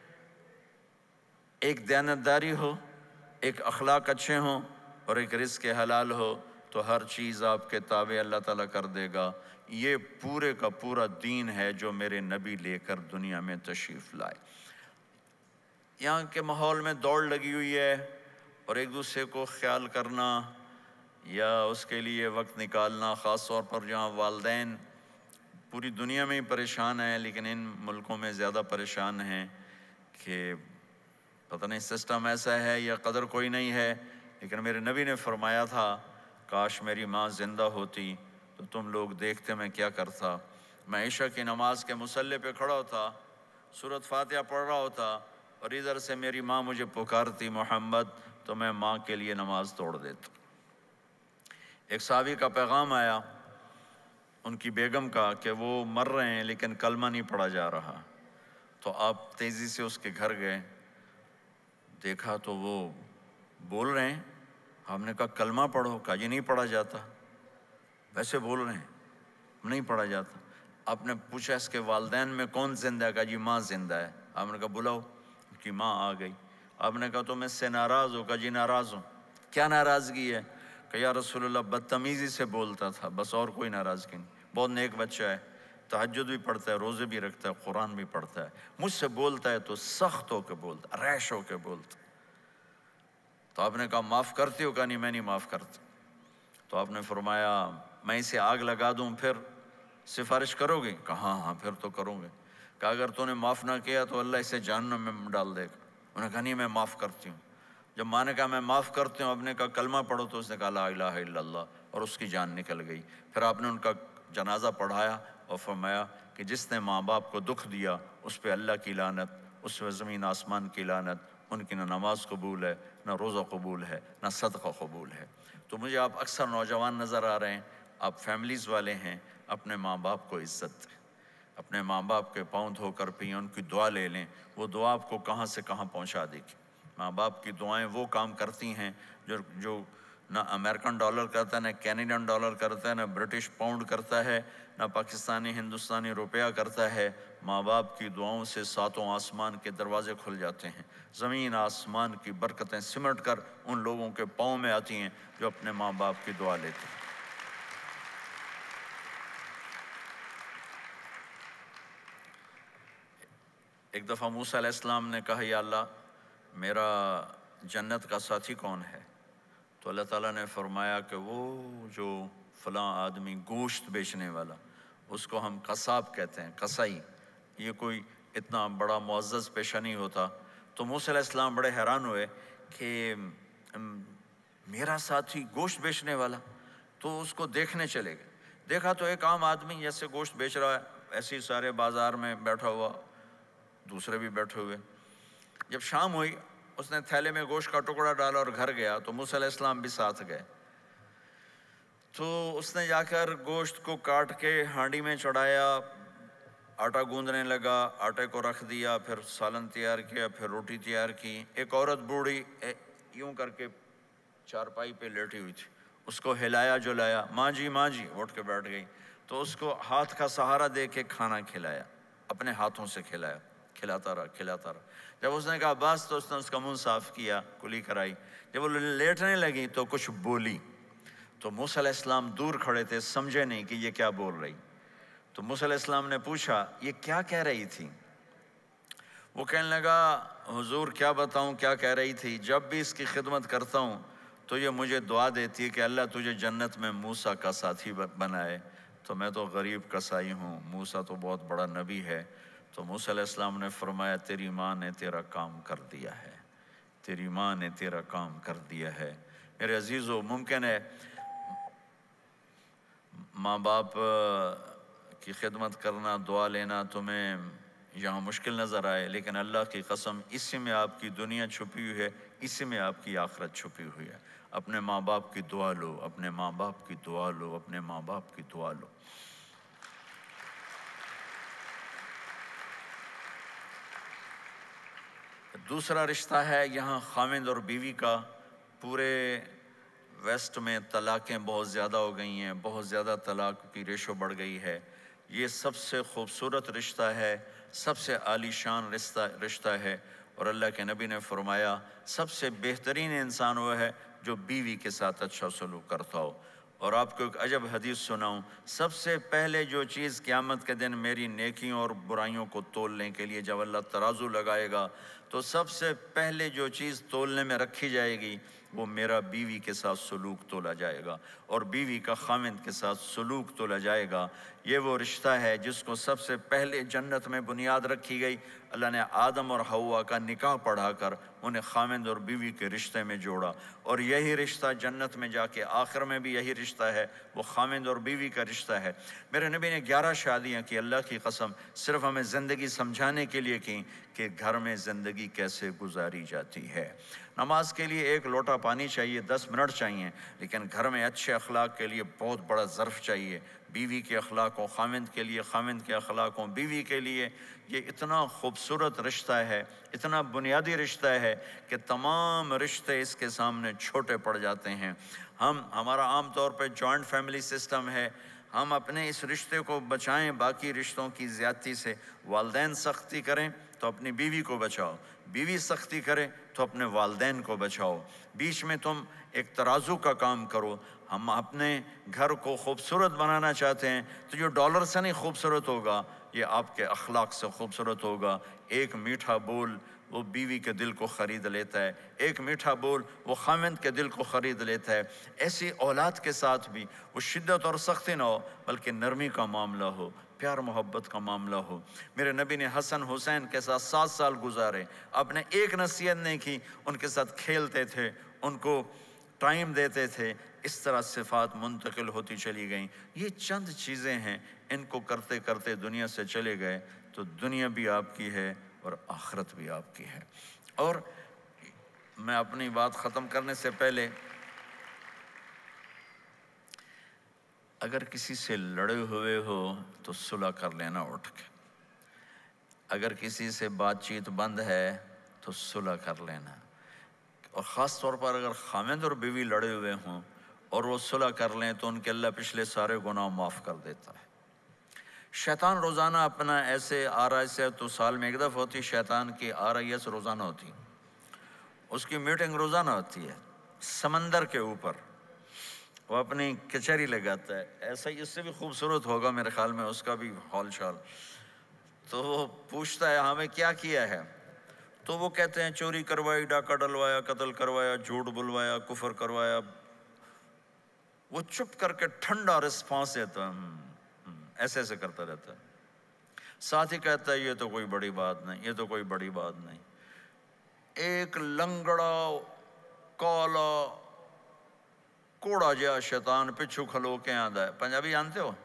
ایک دیانتداری ہو، ایک اخلاق اچھے ہوں اور ایک رزق حلال ہو، تو ہر چیز آپ کے تابع اللہ تعالیٰ کر دے گا۔ یہ پورے کا پورا دین ہے جو میرے نبی لے کر دنیا میں تشریف لائے۔ یہاں کے ماحول میں دوڑ لگی ہوئی ہے اور ایک دوسرے کو خیال کرنا یا اس کے لیے وقت نکالنا، خاص طور پر جہاں والدین پوری دنیا میں ہی پریشان ہیں لیکن ان ملکوں میں زیادہ پریشان ہیں کہ پتہ نہیں سسٹم ایسا ہے یا قدر کوئی نہیں ہے، لیکن میرے نبی نے فرمایا تھا کاش میری ماں زندہ ہوتی تو تم لوگ دیکھتے میں کیا کرتا، میں عشاء کی نماز کے مصلی پہ کھڑا ہوتا، سورۃ فاتحہ پڑھ رہا ہوتا اور ادھر سے میری ماں مجھے پکارتی محمد، تو میں ماں کے لیے نماز توڑ دیتا۔ ایک صحابی کا پیغام آیا ان کی بیگم کا کہ وہ مر رہے ہیں لیکن کلمہ نہیں پڑھا جا رہا، تو آپ تیزی سے اس کے گھر گئے، دیکھا تو وہ بول رہے ہیں، ہم نے کہا کلمہ پڑھو، کہا یہ نہیں پڑھا جاتا، ویسے بول رہے ہیں نہیں پڑھا جاتا۔ آپ نے پوچھا اس کے والدین میں کون زندہ ہے، کہا جی ماں زندہ ہے۔ آپ نے کہا بلاؤ، کہ ماں آ گئی۔ آپ نے کہا تم اس سے ناراض ہو، کہا جی ناراض ہوں۔ کیا ناراضگی ہے؟ کہ یا رسول اللہ بدتمیزی سے بولتا تھا، بس اور کوئی ناراضگی نہیں، بہت نیک بچہ ہے، تہجد بھی پڑھتا ہے، روزے بھی رکھتا ہے، قرآن بھی پڑھتا ہے، مجھ سے بولتا ہے تو سخت ہو کے بولتا، ریش ہو کے بولتا۔ تو آپ نے کہا معاف کرتے ہو؟ کہا نہیں میں نہیں معاف کرتا۔ تو آپ نے فرمایا میں اسے آگ لگا دوں پھر؟ سفارش کرو گے؟ کہا ہاں پھر تو کروں گے۔ کہا اگر تو نے معاف نہ کیا تو اللہ اسے جہنم میں ڈال دے گا۔ انہوں نے کہا نہیں میں معاف کرتی ہوں۔ جب ماں نے کہا میں معاف کرتی ہوں، آپ نے کہا کلمہ پڑھو، تو اس نے کہا لا الہ الا اللہ، اور اس کی جان نکل گئی۔ پھر آپ نے ان کا جنازہ پڑھایا اور فرمایا کہ جس نے ماں باپ کو دکھ دیا اس پہ اللہ کی لعنت، اس پہ زمین آسمان کی لعنت، ان کی نہ نماز قبول ہے، نہ روزہ قبول ہے، نہ صدقہ قبول ہے۔ تو مجھے آپ اکثر نوجوان نظر آ رہے ہیں، آپ فیملیز والے ہیں، اپنے ماں باپ کو عزت دیں، اپنے ماں باپ کے پاؤں دھو کر پئیں، ان کی دعا لے لیں، وہ دعا آپ کو کہاں سے کہاں پہنچا دے گی۔ ماں باپ کی دعائیں وہ کام کرتی ہیں جو نہ امریکن ڈالر کرتا ہے، نہ کینیڈین ڈالر کرتا ہے، نہ برٹش پاؤنڈ کرتا ہے، نہ پاکستانی ہندوستانی روپیہ کرتا ہے۔ ماں باپ کی دعاؤں سے ساتوں آسمان کے دروازے کھل جاتے ہیں، زمین آسمان کی برکتیں سمٹ کر ان لوگوں کے پاؤں میں آتی ہیں جو اپنے ماں باپ کی دعا لیتے ہیں۔ ایک دفعہ موسیٰ علیہ السلام نے کہا یا اللہ میرا جنت کا ساتھی کون ہے؟ تو اللہ تعالیٰ نے فرمایا کہ وہ جو فلاں آدمی گوشت بیچنے والا، اس کو ہم قصاب کہتے ہیں، قصائی، یہ کوئی اتنا بڑا معزز پیشہ نہیں ہوتا۔ تو موسیٰ علیہ السلام بڑے حیران ہوئے کہ میرا ساتھی گوشت بیچنے والا، تو اس کو دیکھنے چلے گئے۔ دیکھا تو ایک عام آدمی جیسے گوشت بیچ رہا ہے، ایسے ہی سارے بازار میں بیٹھا ہوا، دوسرے بھی بیٹھے ہوئے۔ جب شام ہوئی اس نے تھیلے میں گوشت کا ٹکڑا ڈالا اور گھر گیا، تو موسیٰ علیہ السلام بھی ساتھ گئے۔ تو اس نے جا کر گوشت کو کاٹ کے ہانڈی میں چڑھایا، آٹا گوندنے لگا، آٹے کو رکھ دیا، پھر سالن تیار کیا، پھر روٹی تیار کی۔ ایک عورت بوڑھی یوں کر کے چارپائی پہ لیٹی ہوئی تھی، اس کو ہلایا جلایا، ماں جی ماں جی، اٹھ کے بیٹھ گئی۔ تو اس کو ہاتھ کا سہارا دے کے کھانا کھلایا، اپنے ہاتھوں سے کھلایا، کھلاتا رہا کھلاتا رہا۔ جب اس نے کہا بس تو اس نے اس کا منہ صاف کیا، کلی کرائی۔ جب وہ لیٹنے لگی تو کچھ بولی، تو موسیٰ علیہ السلام دور کھڑے تھے، سمجھے نہیں کہ یہ کیا بول رہی۔ تو موسیٰ علیہ السلام نے پوچھا یہ کیا کہہ رہی تھی؟ وہ کہنے لگا حضور کیا بتاؤں کیا کہہ رہی تھی، جب بھی اس کی خدمت کرتا ہوں تو یہ مجھے دعا دیتی ہے کہ اللہ تجھے جنت میں موسیٰ کا ساتھی بنائے، تو میں تو غریب کسائی ہوں، موسیٰ تو بہت بڑا نبی ہے۔ تو موسیٰ علیہ السلام نے فرمایا تیری ماں نے تیرا کام کر دیا ہے، تیری ماں نے تیرا کام کر دیا ہے۔ میرے عزیزو، ممکن ہے ماں باپ کی خدمت کرنا، دعا لینا تمہیں یہاں مشکل نظر آئے، لیکن اللہ کی قسم اسی میں آپ کی دنیا چھپی ہوئی ہے، اسی میں آپ کی آخرت چھپی ہوئی ہے۔ اپنے ماں باپ کی دعا لو، اپنے ماں باپ کی دعا لو، اپنے ماں باپ کی دعا لو۔ دوسرا رشتہ ہے یہاں خاوند اور بیوی کا۔ پورے ویسٹ میں طلاقیں بہت زیادہ ہو گئی ہیں، بہت زیادہ طلاق کی ریشو بڑھ گئی ہے۔ یہ سب سے خوبصورت رشتہ ہے، سب سے عالی شان رشتہ ہے، اور اللہ کے نبی نے فرمایا سب سے بہترین انسان وہ ہے جو بیوی کے ساتھ اچھا سلوک کرتا ہو۔ اور آپ کو ایک عجب حدیث سناؤں، سب سے پہلے جو چیز قیامت کے دن میری نیکیوں اور برائیوں کو تولنے کے لیے جب اللہ ترازو لگائے گا، تو سب سے پہلے جو چیز تولنے میں رکھی جائے گی وہ میرا بیوی کے ساتھ سلوک تولا جائے گا، اور بیوی کا خاوند کے ساتھ سلوک تولا جائے گا۔ یہ وہ رشتہ ہے جس کو سب سے پہلے جنت میں بنیاد رکھی گئی۔ اللہ نے آدم اور حوا کا نکاح پڑھا کر انہیں خاوند اور بیوی کے رشتے میں جوڑا، اور یہی رشتہ جنت میں جا کے آخر میں بھی یہی رشتہ ہے، وہ خاوند اور بیوی کا رشتہ ہے۔ میرے نبی نے 11 شادیاں کی، اللہ کی قسم صرف ہمیں زندگی سمجھانے کے لیے کی کہ گھر میں زندگی کیسے گزاری جاتی ہے۔ نماز کے لیے ایک لوٹا پانی چاہیے، 10 منٹ چاہیے، لیکن گھر میں اچھے اخلاق کے لیے بہت بڑا ظرف چاہیے۔ بیوی کے اخلاق ہوں خاوند کے لیے، خاوند کے اخلاق ہوں بیوی کے لیے۔ یہ اتنا خوبصورت رشتہ ہے، اتنا بنیادی رشتہ ہے کہ تمام رشتے اس کے سامنے چھوٹے پڑ جاتے ہیں۔ ہمارا عام طور پہ جوائنٹ فیملی سسٹم ہے، ہم اپنے اس رشتے کو بچائیں باقی رشتوں کی زیادتی سے۔ والدین سختی کریں تو اپنی بیوی کو بچاؤ، بیوی سختی کرے تو اپنے والدین کو بچاؤ، بیچ میں تم ایک ترازو کا کام کرو۔ ہم اپنے گھر کو خوبصورت بنانا چاہتے ہیں تو جو ڈالر سے نہیں خوبصورت ہوگا، یہ آپ کے اخلاق سے خوبصورت ہوگا۔ ایک میٹھا بول وہ بیوی کے دل کو خرید لیتا ہے، ایک میٹھا بول وہ خاوند کے دل کو خرید لیتا ہے۔ ایسی اولاد کے ساتھ بھی وہ شدت اور سختی نہ ہو بلکہ نرمی کا معاملہ ہو، پیار محبت کا معاملہ ہو۔ میرے نبی نے حسن حسین کے ساتھ 7 سال گزارے، آپ نے ایک نصیحت نہیں کی، ان کے ساتھ کھیلتے تھے، ان کو ٹائم دیتے تھے، اس طرح صفات منتقل ہوتی چلی گئیں۔ یہ چند چیزیں ہیں، ان کو کرتے کرتے دنیا سے چلے گئے تو دنیا بھی آپ کی ہے اور آخرت بھی آپ کی ہے۔ اور میں اپنی بات ختم کرنے سے پہلے اگر کسی سے لڑے ہوئے ہو تو صلح کر لینا اٹھ کے، اگر کسی سے بات چیت بند ہے تو صلح کر لینا، اور خاص طور پر اگر خاوند اور بیوی لڑے ہوئے ہوں اور وہ صلح کر لیں تو ان کے اللہ پچھلے سارے گناہ معاف کر دیتا ہے۔ شیطان روزانہ اپنا ایسے RIS ہے تو سال میں ایک دفعہ ہوتی، شیطان کی RIS روزانہ ہوتی، اس کی میٹنگ روزانہ ہوتی ہے سمندر کے اوپر، وہ اپنی کچہری لگاتا ہے، ایسا ہی اس سے بھی خوبصورت ہوگا میرے خیال میں اس کا بھی حال شال۔ تو وہ پوچھتا ہے ہمیں کیا کیا ہے، تو وہ کہتے ہیں چوری کروائی، ڈاکہ ڈلوایا، قتل کروایا، جھوٹ بلوایا، کفر کروایا۔ وہ چپ کر کے ٹھنڈا رسپانس دیتا ہے، ایسے ایسے کرتا رہتا ہے، ساتھ ہی کہتا ہے یہ تو کوئی بڑی بات نہیں، یہ تو کوئی بڑی بات نہیں۔ ایک لنگڑا کالا کوڑا جا شیطان پچھو کھلو کے آندا ہے، پنجابی جانتے ہو؟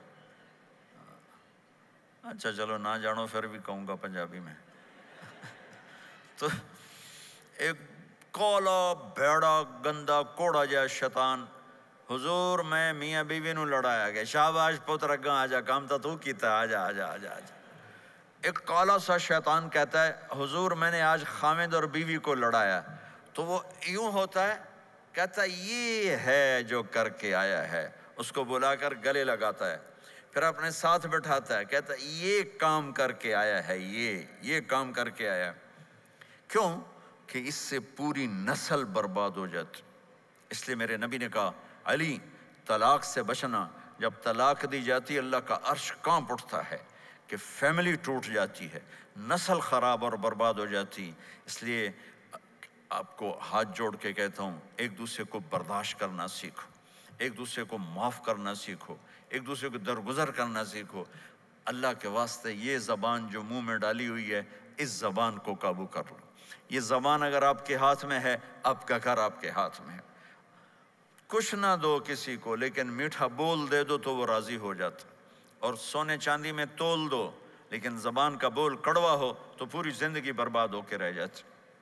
اچھا چلو نہ جانو پھر بھی کہوں گا پنجابی میں۔ تو ایک کالا بھیڑا گندا کوڑا جا شیطان، حضور میں میاں بیوی نو لڑایا گیا، شاباش پتر اگاں آجا، کام تو کیتا، آجا آجا آجا آجا۔ ایک کالا سا شیطان کہتا ہے حضور میں نے آج خاوند اور بیوی کو لڑایا، تو وہ یوں ہوتا ہے، کہتا ہے یہ ہے جو کر کے آیا ہے، اس کو بلا کر گلے لگاتا ہے، پھر اپنے ساتھ بٹھاتا ہے، کہتا ہے یہ کام کر کے آیا ہے، یہ کام کر کے آیا ہے۔ کیوں؟ کہ اس سے پوری نسل برباد ہو جاتی۔ اس لیے میرے نبی نے کہا علی طلاق سے بچنا، جب طلاق دی جاتی اللہ کا عرش کانپ اٹھتا ہے کہ فیملی ٹوٹ جاتی ہے، نسل خراب اور برباد ہو جاتی۔ اس لیے آپ کو ہاتھ جوڑ کے کہتا ہوں ایک دوسرے کو برداشت کرنا سیکھو، ایک دوسرے کو معاف کرنا سیکھو، ایک دوسرے کو درگزر کرنا سیکھو۔ اللہ کے واسطے یہ زبان جو منہ میں ڈالی ہوئی ہے اس زبان کو قابو کر لو۔ یہ زبان اگر آپ کے ہاتھ میں ہے، آپ کا گھر آپ کے ہاتھ میں ہے۔ کچھ نہ دو کسی کو لیکن میٹھا بول دے دو تو وہ راضی ہو جاتا، اور سونے چاندی میں تول دو لیکن زبان کا بول کڑوا ہو تو پوری زندگی برباد ہو کے رہ جاتی۔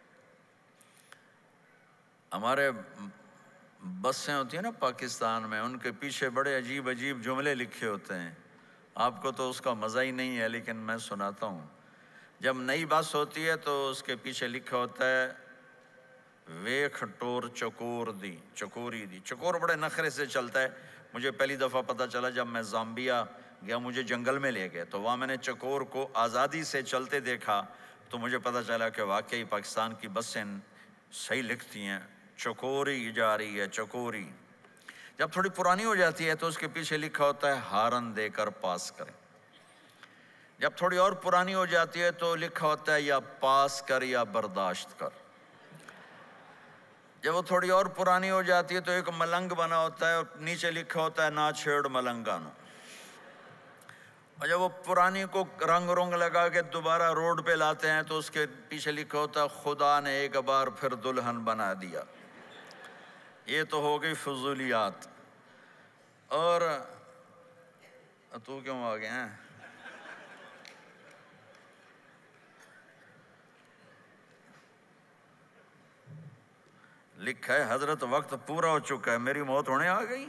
ہمارے بسیں ہوتی ہیں نا پاکستان میں، ان کے پیچھے بڑے عجیب عجیب جملے لکھے ہوتے ہیں، آپ کو تو اس کا مزہ ہی نہیں ہے لیکن میں سناتا ہوں۔ جب نئی بس ہوتی ہے تو اس کے پیچھے لکھا ہوتا ہے ویکھ ٹور چکور دی چکوری دی۔ چکور بڑے نخرے سے چلتا ہے، مجھے پہلی دفعہ پتہ چلا جب میں زامبیا گیا، مجھے جنگل میں لے گئے تو وہاں میں نے چکور کو آزادی سے چلتے دیکھا تو مجھے پتہ چلا کہ واقعی پاکستان کی بسیں صحیح لکھتی ہیں، چکوری جا رہی ہے چکوری۔ جب تھوڑی پرانی ہو جاتی ہے تو اس کے پیچھے لکھا ہوتا ہے ہارن دے کر پاس کریں۔ جب تھوڑی اور پرانی ہو جاتی ہے تو لکھا ہوتا ہے یا پاس کر یا برداشت کر۔ جب وہ تھوڑی اور پرانی ہو جاتی ہے تو ایک ملنگ بنا ہوتا ہے اور نیچے لکھا ہوتا ہے نہ چھیڑ ملنگانو۔ اور جب وہ پرانی کو رنگ رنگ لگا کے دوبارہ روڈ پہ لاتے ہیں تو اس کے پیچھے لکھا ہوتا ہے خدا نے ایک بار پھر دلہن بنا دیا۔ یہ تو ہو گئی فضولیات۔ اور تو کیوں آ گئے ہیں؟ لکھا ہے حضرت وقت پورا ہو چکا ہے، میری موت ہونے آ گئی۔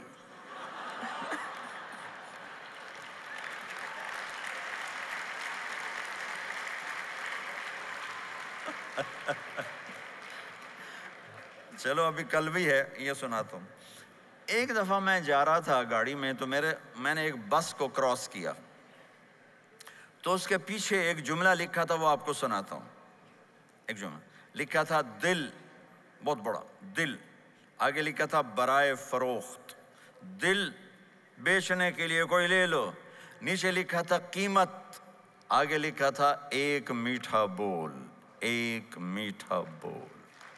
چلو ابھی کل بھی ہے، یہ سناتا ہوں۔ ایک دفعہ میں جا رہا تھا گاڑی میں تو میں نے ایک بس کو کراس کیا تو اس کے پیچھے ایک جملہ لکھا تھا، وہ آپ کو سناتا ہوں۔ ایک جملہ لکھا تھا دل، بہت بڑا دل، آگے لکھا تھا برائے فروخت، دل بیچنے کے لیے کوئی لے لو، نیچے لکھا تھا قیمت، آگے لکھا تھا ایک میٹھا بول، ایک میٹھا بول۔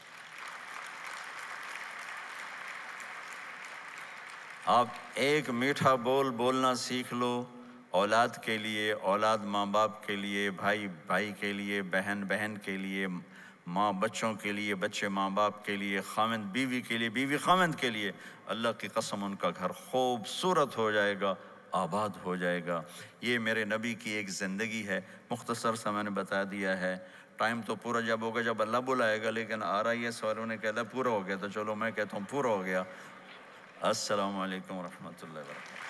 آپ ایک میٹھا بول بولنا سیکھ لو، اولاد کے لیے، اولاد ماں باپ کے لیے، بھائی بھائی کے لیے، بہن بہن کے لیے، ماں بچوں کے لیے، بچے ماں باپ کے لیے، خاوند بیوی کے لیے، بیوی خاوند کے لیے۔ اللہ کی قسم ان کا گھر خوبصورت ہو جائے گا، آباد ہو جائے گا۔ یہ میرے نبی کی ایک زندگی ہے، مختصر سا میں نے بتا دیا ہے۔ ٹائم تو پورا جب ہوگا جب اللہ بلائے گا، لیکن آ رہا یہ سوالوں نے کہتا پورا ہو گیا، تو چلو میں کہتا ہوں پورا ہو گیا۔ السلام علیکم ورحمۃ اللہ وبرکاتہ۔